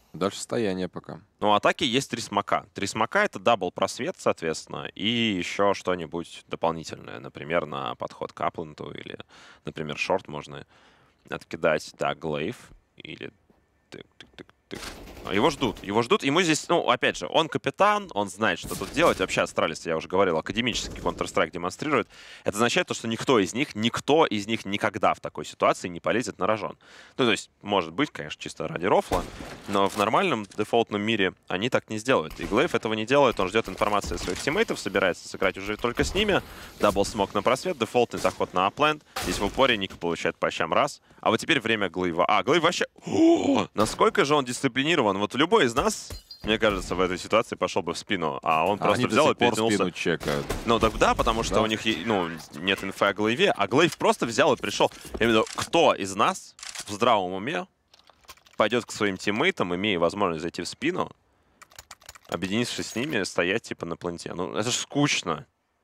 Дальше состояние пока. Ну, у атаки есть три смока. Три смока — это дабл просвет, соответственно, и еще что-нибудь дополнительное. Например, на подход к апленту или, например, шорт можно откидать. Так, глейв или... Тык-тык-тык-тык. Его ждут, его ждут. Ему здесь, ну, опять же, он капитан, он знает, что тут делать. Вообще, Астралис, я уже говорил, академический Counter-Strike демонстрирует. Это означает то, что никто из них, никто из них никогда в такой ситуации не полезет на рожон. Ну, то есть, может быть, конечно, чисто ради рофла, но в нормальном дефолтном мире они так не сделают. И Глейв этого не делает, он ждет информации своих тиммейтов, собирается сыграть уже только с ними. Дабл смок на просвет, дефолтный заход на аплент. Здесь в упоре Ника получает по щам раз. А вот теперь время Глейва. А, Глейв вообще... О, насколько же он дисциплинирован. Вот любой из нас, мне кажется, в этой ситуации пошел бы в спину, а он А просто они взял до и сих пор перетянулся. спину чекают. Ну так да, потому что Да. у них ну, нет инфы о Глейве, а Глейв просто взял и пришел. Я имею в виду, кто из нас в здравом уме пойдет к своим тиммейтам, имея возможность зайти в спину, объединившись с ними, стоять типа на планте. Ну это же скучно.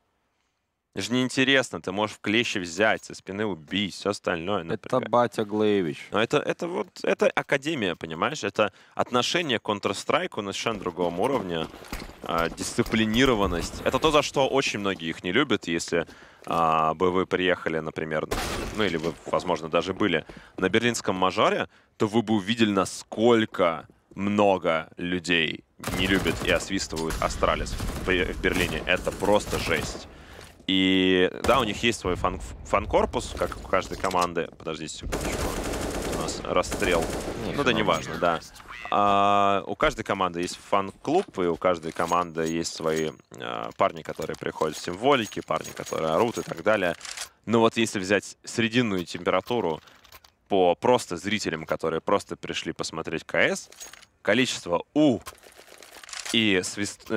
Это же неинтересно. Ты можешь в клещи взять, со спины убить, все остальное. Это например. батя Глейвич. Но это, это вот это академия, понимаешь? Это отношение к Counter-Strike на совершенно другом уровне. Э, дисциплинированность. Это то, за что очень многие их не любят. Если э, бы вы приехали, например, ну или вы, возможно, даже были на берлинском мажоре, то вы бы увидели, насколько много людей не любят и освистывают Астралис в, в Берлине. Это просто жесть. И да, у них есть свой фан- фан-корпус, как у каждой команды. Подождите секундочку. У нас расстрел. Не, ну да, неважно, да. А, у каждой команды есть фан-клуб, и у каждой команды есть свои а, парни, которые приходят в символики, парни, которые орут и так далее. Но вот если взять срединную температуру по просто зрителям, которые просто пришли посмотреть КС, количество У и свист...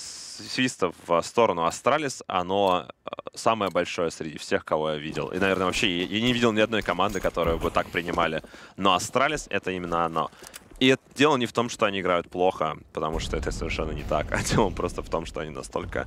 свистов в сторону Астралис, оно самое большое среди всех, кого я видел. И, наверное, вообще я не видел ни одной команды, которую бы так принимали. Но Астралис — это именно оно. И это дело не в том, что они играют плохо, потому что это совершенно не так. А дело просто в том, что они настолько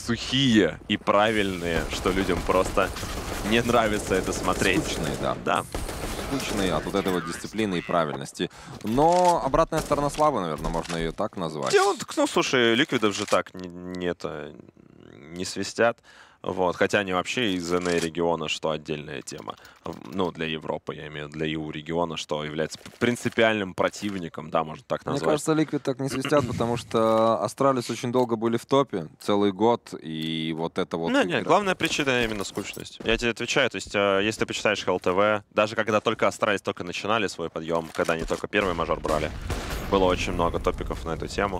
сухие и правильные, что людям просто не нравится это смотреть. Скучные, да. Да. Скучные от вот этой вот дисциплины и правильности. Но обратная сторона славы, наверное, можно ее так назвать. Дело, ну, слушай, ликвидов же так не, не, это, не свистят. Вот. Хотя они вообще из эн эй региона, что отдельная тема. Ну, для Европы, я имею в виду, для и ю региона, что является принципиальным противником, да, можно так назвать. Мне кажется, Liquid так не свистят, потому что Астралис очень долго были в топе, целый год, и вот это вот... Не, не, главная причина именно скучность. Я тебе отвечаю, то есть, э, если ты почитаешь эл ти ви, даже когда только Астралис только начинали свой подъем, когда они только первый мажор брали, было очень много топиков на эту тему.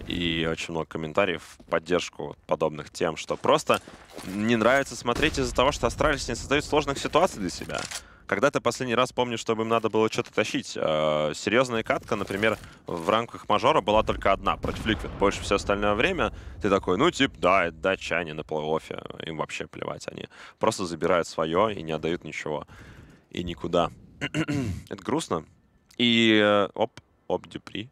И очень много комментариев в поддержку подобных тем, что просто не нравится смотреть из-за того, что Астралис не создают сложных ситуаций для себя. Когда ты последний раз помнишь, чтобы им надо было что-то тащить? Э, серьезная катка, например, в рамках мажора была только одна против Liquid. Больше все остальное время ты такой, ну, типа, да, это датчи, они на плей-оффе, им вообще плевать. Они просто забирают свое и не отдают ничего. И никуда. Это грустно. И э, оп, оп, Дюпри.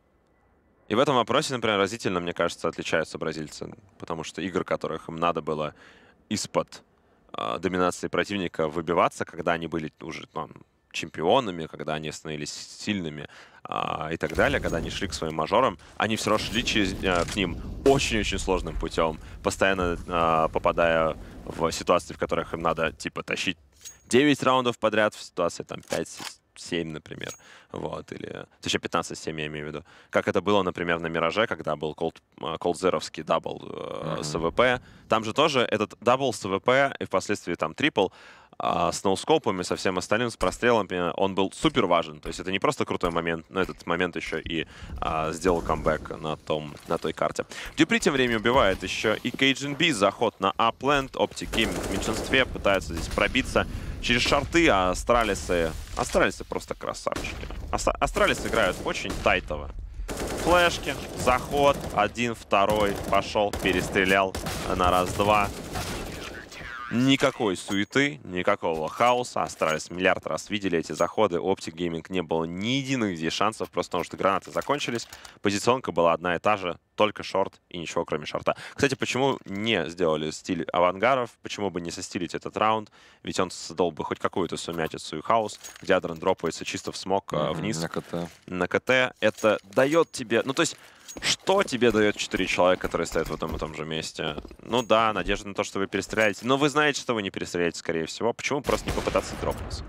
И в этом вопросе, например, разительно, мне кажется, отличаются бразильцы. Потому что игр, которых им надо было из-под э, доминации противника выбиваться, когда они были уже там, чемпионами, когда они становились сильными э, и так далее, когда они шли к своим мажорам, они все равно шли через, э, к ним очень-очень сложным путем, постоянно э, попадая в ситуации, в которых им надо типа тащить девять раундов подряд, в ситуации там пять-семь, например. Вот, или... Точнее, пятнадцать-семь я имею в виду. Как это было, например, на Мираже, когда был колдзеровский дабл э, mm-hmm. с АВП. Там же тоже этот дабл с АВП и впоследствии там трипл э, с ноускопами, со всем остальным, с прострелами, он был супер важен. То есть это не просто крутой момент, но этот момент еще и э, сделал камбэк на, том, на той карте. Дюпри тем временем убивает еще и KGNB, заход на апленд, Optic Gaming в меньшинстве, пытаются здесь пробиться через шорты, а Астралисы... Астралисы просто красавчики. Астра... Астралисы играют очень тайтово. Флешки, заход, один, второй, пошел, перестрелял на раз-два. Никакой суеты, никакого хаоса. Астралис миллиард раз видели эти заходы. Optic Gaming не было ни единых здесь шансов, просто потому что гранаты закончились. Позиционка была одна и та же, только шорт и ничего кроме шорта. Кстати, почему не сделали стиль авангаров? Почему бы не состилить этот раунд? Ведь он создал бы хоть какую-то сумятицу и хаос, где Адрен дропается чисто в смог mm-hmm, вниз. На КТ. На КТ. Это дает тебе... Ну, то есть... Что тебе дает четыре человека, которые стоят в этом и том же месте? Ну да, надежда на то, что вы перестреляете. Но вы знаете, что вы не перестреляете, скорее всего. Почему просто не попытаться дропнуться?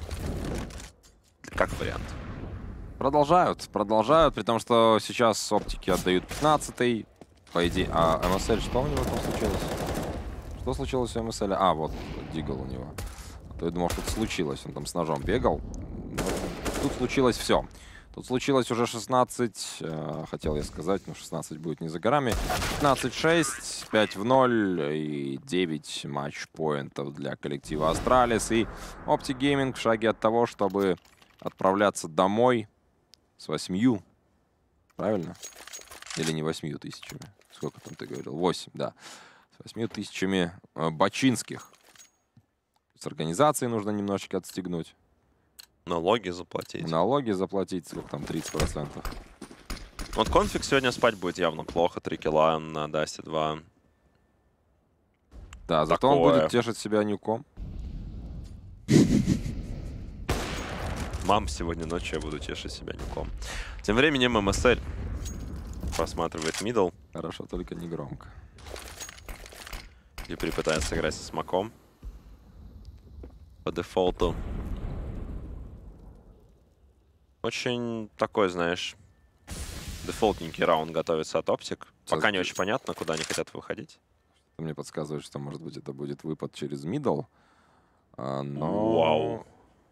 Как вариант. Продолжают, продолжают, при том, что сейчас оптики отдают пятнадцатый. По идее, а МСЛ, что у него там случилось? Что случилось у МСЛ? А, вот, дигл у него. А то я думал, что-то случилось. Он там с ножом бегал. Но тут случилось все. Тут случилось уже шестнадцать, э, хотел я сказать, но шестнадцать будет не за горами. пятнадцать шесть, пять в ноль и девять матч-поинтов для коллектива Астралис. И Optic Gaming в шаге от того, чтобы отправляться домой с восьмью. Правильно? Или не восьмью тысячами? Сколько там ты говорил? Восемь, да. С восьмью тысячами э, бачинских. С организацией нужно немножечко отстегнуть. Налоги заплатить. Налоги заплатить, сколько там, тридцать процентов. Вот конфиг сегодня спать будет явно плохо. Три килла на Дасте два. Да, зато Такое. он будет тешить себя нюком. Мам, сегодня ночью я буду тешить себя нюком. Тем временем МСЛ просматривает мидл. Хорошо, только не громко. Дюпри пытается играть со смоком. По дефолту. Очень такой, знаешь, дефолтненький раунд готовится от Оптик. Пока не очень понятно, куда они хотят выходить. Мне подсказывает, что, может быть, это будет выпад через мидл. А, но... Вау.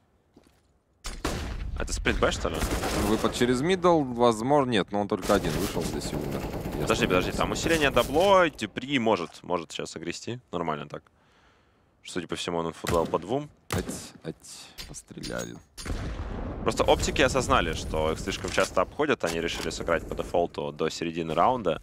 Это сплит Б, что ли? Выпад через мидл, возможно, нет, но он только один вышел здесь и умер. Подожди, подожди, там усиление дабло, Дюпри может, может сейчас огрести. Нормально так. Судя по всему, он футбол по двум. Ать, ать, постреляли. Просто оптики осознали, что их слишком часто обходят. Они решили сыграть по дефолту до середины раунда,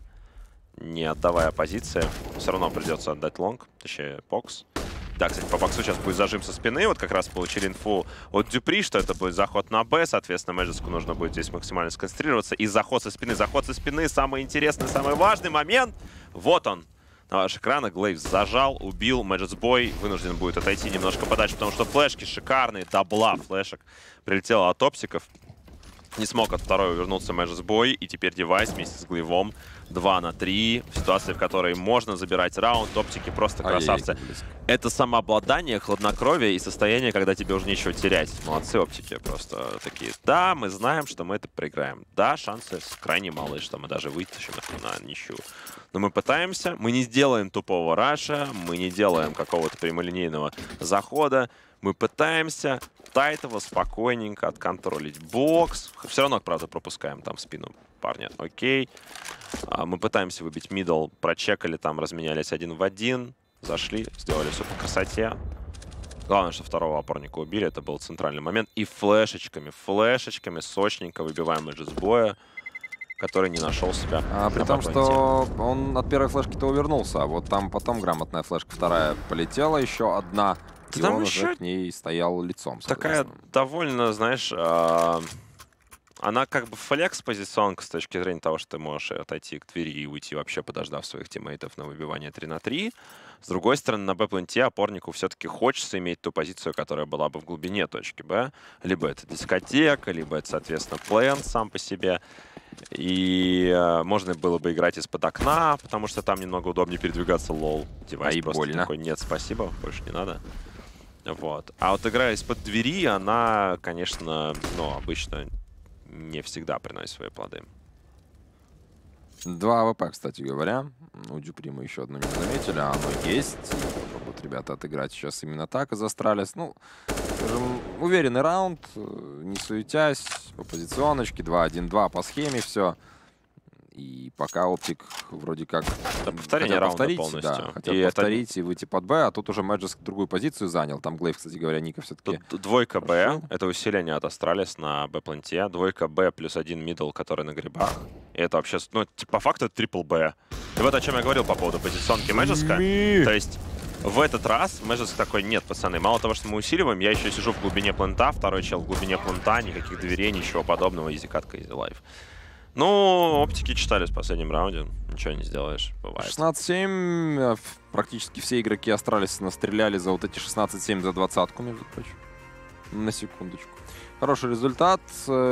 не отдавая позиции. Все равно придется отдать лонг, точнее, бокс. Да, кстати, по боксу сейчас будет зажим со спины. Вот как раз получили инфу от Дюпри, что это будет заход на Б. Соответственно, Мэджиску нужно будет здесь максимально сконцентрироваться. И заход со спины. Заход со спины. Самый интересный, самый важный момент. Вот он. На ваших экранах Глейвс зажал, убил. Мэджис Бой вынужден будет отойти немножко подальше, потому что флешки шикарные. Дабла флешек прилетела от Оптиков. Не смог от второй увернуться Мэджис Бой. И теперь девайс вместе с Глейвом два на три. В ситуации, в которой можно забирать раунд. Оптики просто красавцы. Это самообладание, хладнокровие и состояние, когда тебе уже нечего терять. Молодцы Оптики просто такие. Да, мы знаем, что мы это проиграем. Да, шансы крайне малые, что мы даже вытащим это на ничью. Но мы пытаемся. Мы не сделаем тупого раша. Мы не делаем какого-то прямолинейного захода. Мы пытаемся тайтово, спокойненько отконтролить бокс. Все равно, правда, пропускаем там в спину парня. Окей. Мы пытаемся выбить мидл. Прочекали там, разменялись один в один. Зашли, сделали все по красоте. Главное, что второго опорника убили. Это был центральный момент. И флешечками, флешечками сочненько выбиваем Мэджис Боя, который не нашел себя. А, при том, что он от первой флешки-то увернулся. А вот там потом грамотная флешка вторая полетела. Еще одна. И там он еще уже к ней стоял лицом. Такая довольно, знаешь... А... Она как бы флекс-позиционка с точки зрения того, что ты можешь отойти к двери и уйти, вообще подождав своих тиммейтов на выбивание три на три. С другой стороны, на Б-пленте опорнику все-таки хочется иметь ту позицию, которая была бы в глубине точки Б. Либо это дискотека, либо это, соответственно, плей-эн сам по себе. И э, можно было бы играть из-под окна, потому что там немного удобнее передвигаться. Лол. Девайс а просто больно. такой, нет, спасибо, больше не надо. Вот. А вот игра из-под двери, она, конечно, ну, обычно... не всегда приносит свои плоды. Два АВП, кстати говоря. У Дюпри мы еще одну не заметили, а оно есть. Попробуют ребята отыграть сейчас именно так из Астралис. Ну, скажем, уверенный раунд, не суетясь, по позиционочке, два один два по схеме, все. И пока Оптик вроде как да, повторение раунда повторить, полностью. Да, хотят и повторить это... и выйти под Б, а тут уже Мэджиск другую позицию занял. Там Глейв, кстати говоря, Ника все-таки... Тут двойка Б, это усиление от Астралис на Б-пленте. Двойка Б плюс один мидл, который на грибах. И это вообще, ну, по факту это трипл Б. И вот о чем я говорил по поводу позиционки Мэджиска. То есть В этот раз Мэджиск такой: нет, пацаны, мало того, что мы усиливаем, я еще сижу в глубине плента, второй чел в глубине плента, никаких дверей, ничего подобного, изи катка, изи лайф. Ну, оптики читали в последнем раунде, ничего не сделаешь, бывает. шестнадцать семь, практически все игроки Астралис настреляли за вот эти шестнадцать семь за двадцатку, между прочим. На секундочку. Хороший результат,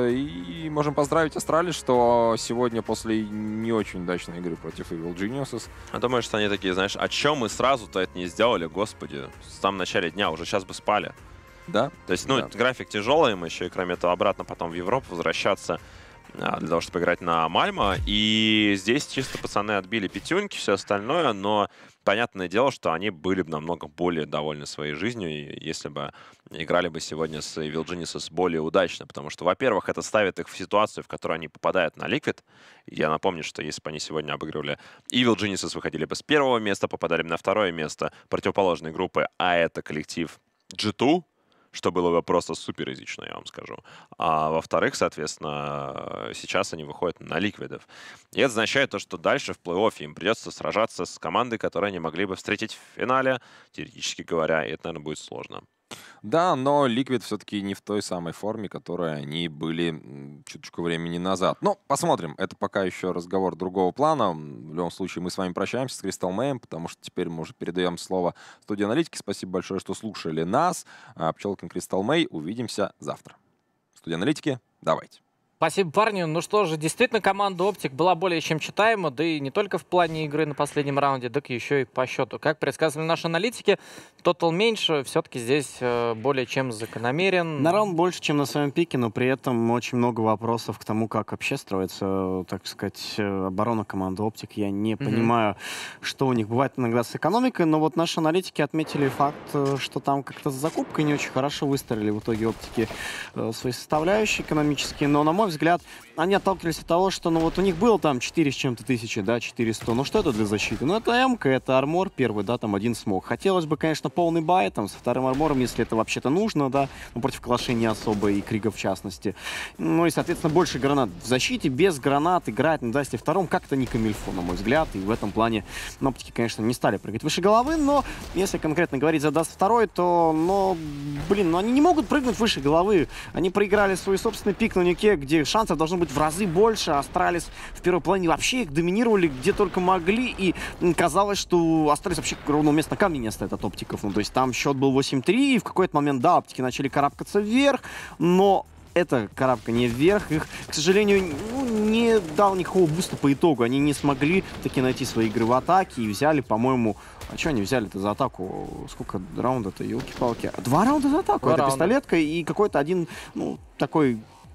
и можем поздравить Астралис, что сегодня после не очень удачной игры против Evil Geniuses. Я думаю, что они такие, знаешь, а чем мы сразу-то это не сделали, господи, в самом начале дня, уже сейчас бы спали. Да? То есть, ну, Да. график тяжелый, мы еще и, кроме этого, обратно потом в Европу возвращаться а, для того, чтобы играть на Мальмо. И здесь чисто пацаны отбили пятюньки, все остальное, но понятное дело, что они были бы намного более довольны своей жизнью, если бы играли бы сегодня с Evil Geniuses более удачно, потому что, во-первых, это ставит их в ситуацию, в которой они попадают на Liquid. Я напомню, что если бы они сегодня обыгрывали Evil Geniuses, выходили бы с первого места, попадали бы на второе место противоположной группы, а это коллектив джи ту, что было бы просто супер изично, я вам скажу. А во-вторых, соответственно, сейчас они выходят на ликвидов. И это означает то, что дальше в плей-оффе им придется сражаться с командой, которую они могли бы встретить в финале, теоретически говоря, и это, наверное, будет сложно. Да, но Liquid все-таки не в той самой форме, которой они были м, чуточку времени назад. Ну, посмотрим. Это пока еще разговор другого плана. В любом случае, мы с вами прощаемся с Crystal Mayhem, потому что теперь мы уже передаем слово студии аналитики. Спасибо большое, что слушали нас. А, Пчелкин, Crystal May. Увидимся завтра. Студия аналитики, давайте. Спасибо, парни. Ну что же, действительно, команда Optic была более чем читаема, да и не только в плане игры на последнем раунде, так еще и по счету. Как предсказывали наши аналитики, тотал меньше, все-таки здесь э, более чем закономерен. На раунд больше, чем на своем пике, но при этом очень много вопросов к тому, как вообще строится, так сказать, оборона команды Optic. Я не Мгм. понимаю, что у них бывает иногда с экономикой, но вот наши аналитики отметили факт, э, что там как-то с закупкой не очень хорошо выстроили в итоге Оптики э, свои составляющие экономические, но, на мой взгляд, они отталкивались от того, что ну вот у них было там четыре с чем-то тысячи, да, четыреста. Ну что это для защиты? Ну это М-ка, это армор первый, да, там один смог. Хотелось бы, конечно, полный бай, там, со вторым армором, если это вообще-то нужно, да, но против калашей не особо, и Крига в частности. Ну и, соответственно, больше гранат в защите, без гранат играть на Дасте втором как-то не камильфо, на мой взгляд, и в этом плане ну, Оптики, конечно, не стали прыгать выше головы, но если конкретно говорить за Даст второй, то, ну, блин, ну они не могут прыгнуть выше головы. Они проиграли свой собственный пик на Нюке, где шансов должно быть в разы больше. Астралис в первой плане вообще их доминировали где только могли. И казалось, что Астралис вообще ровного места на камне не оставит от Оптиков. Ну, то есть там счет был восемь три, и в какой-то момент, да, Оптики начали карабкаться вверх, но это карабка не вверх. Их, к сожалению, ну, не дал никакого буста по итогу. Они не смогли таки найти свои игры в атаке и взяли, по-моему... А что они взяли-то за атаку? Сколько раундов-то? Елки-палки. Два раунда за атаку. Два это раунда. пистолетка и какой-то один, ну, такой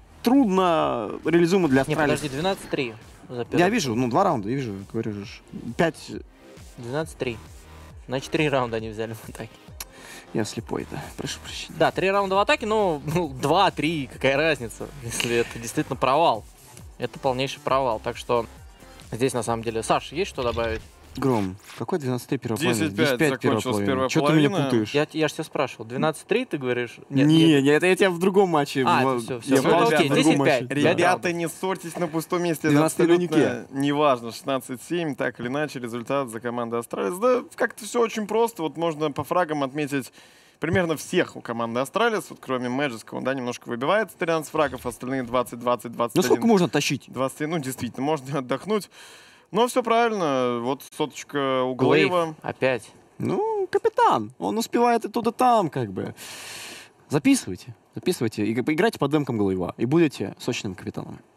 трудно реализуемый для Не, Астралис. подожди, двенадцать три. за первый. Я вижу, ну, два раунда, я вижу, говорю же. Пять... двенадцать три. Значит, три раунда они взяли в атаке. Я слепой, да. Прошу прощения. Да, три раунда в атаке, ну, ну, два-три, какая разница, если это действительно провал. Это полнейший провал, так что здесь, на самом деле... Саш, есть что добавить? Гром, какой двенадцать три первая половина? десять пять закончилась первая Что ты меня половина. путаешь? Я, я же тебя спрашивал, двенадцать три ты говоришь? Не, не, это я тебя в другом матче. А, в- это всё, всё. я Ну, помню, это окей, в другом десять пять. матче. Ребята, Ребята, не ссорьтесь на пустом месте. Это двенадцатый на абсолютно неважно. шестнадцать семь, так или иначе, результат за командой Астралис. Да, как-то все очень просто. Вот можно по фрагам отметить примерно всех у команды Астралис, вот кроме Мэджиска, он, да, немножко выбивается, тринадцать фрагов, остальные двадцать, двадцать, двадцать Ну один. сколько можно тащить? двадцать, ну, действительно, можно отдохнуть. Но все правильно. Вот соточка у Глейв, Глейва. опять. Ну, капитан. Он успевает и туда там, как бы. Записывайте. Записывайте. И играйте под демком Глейва. И будете сочным капитаном.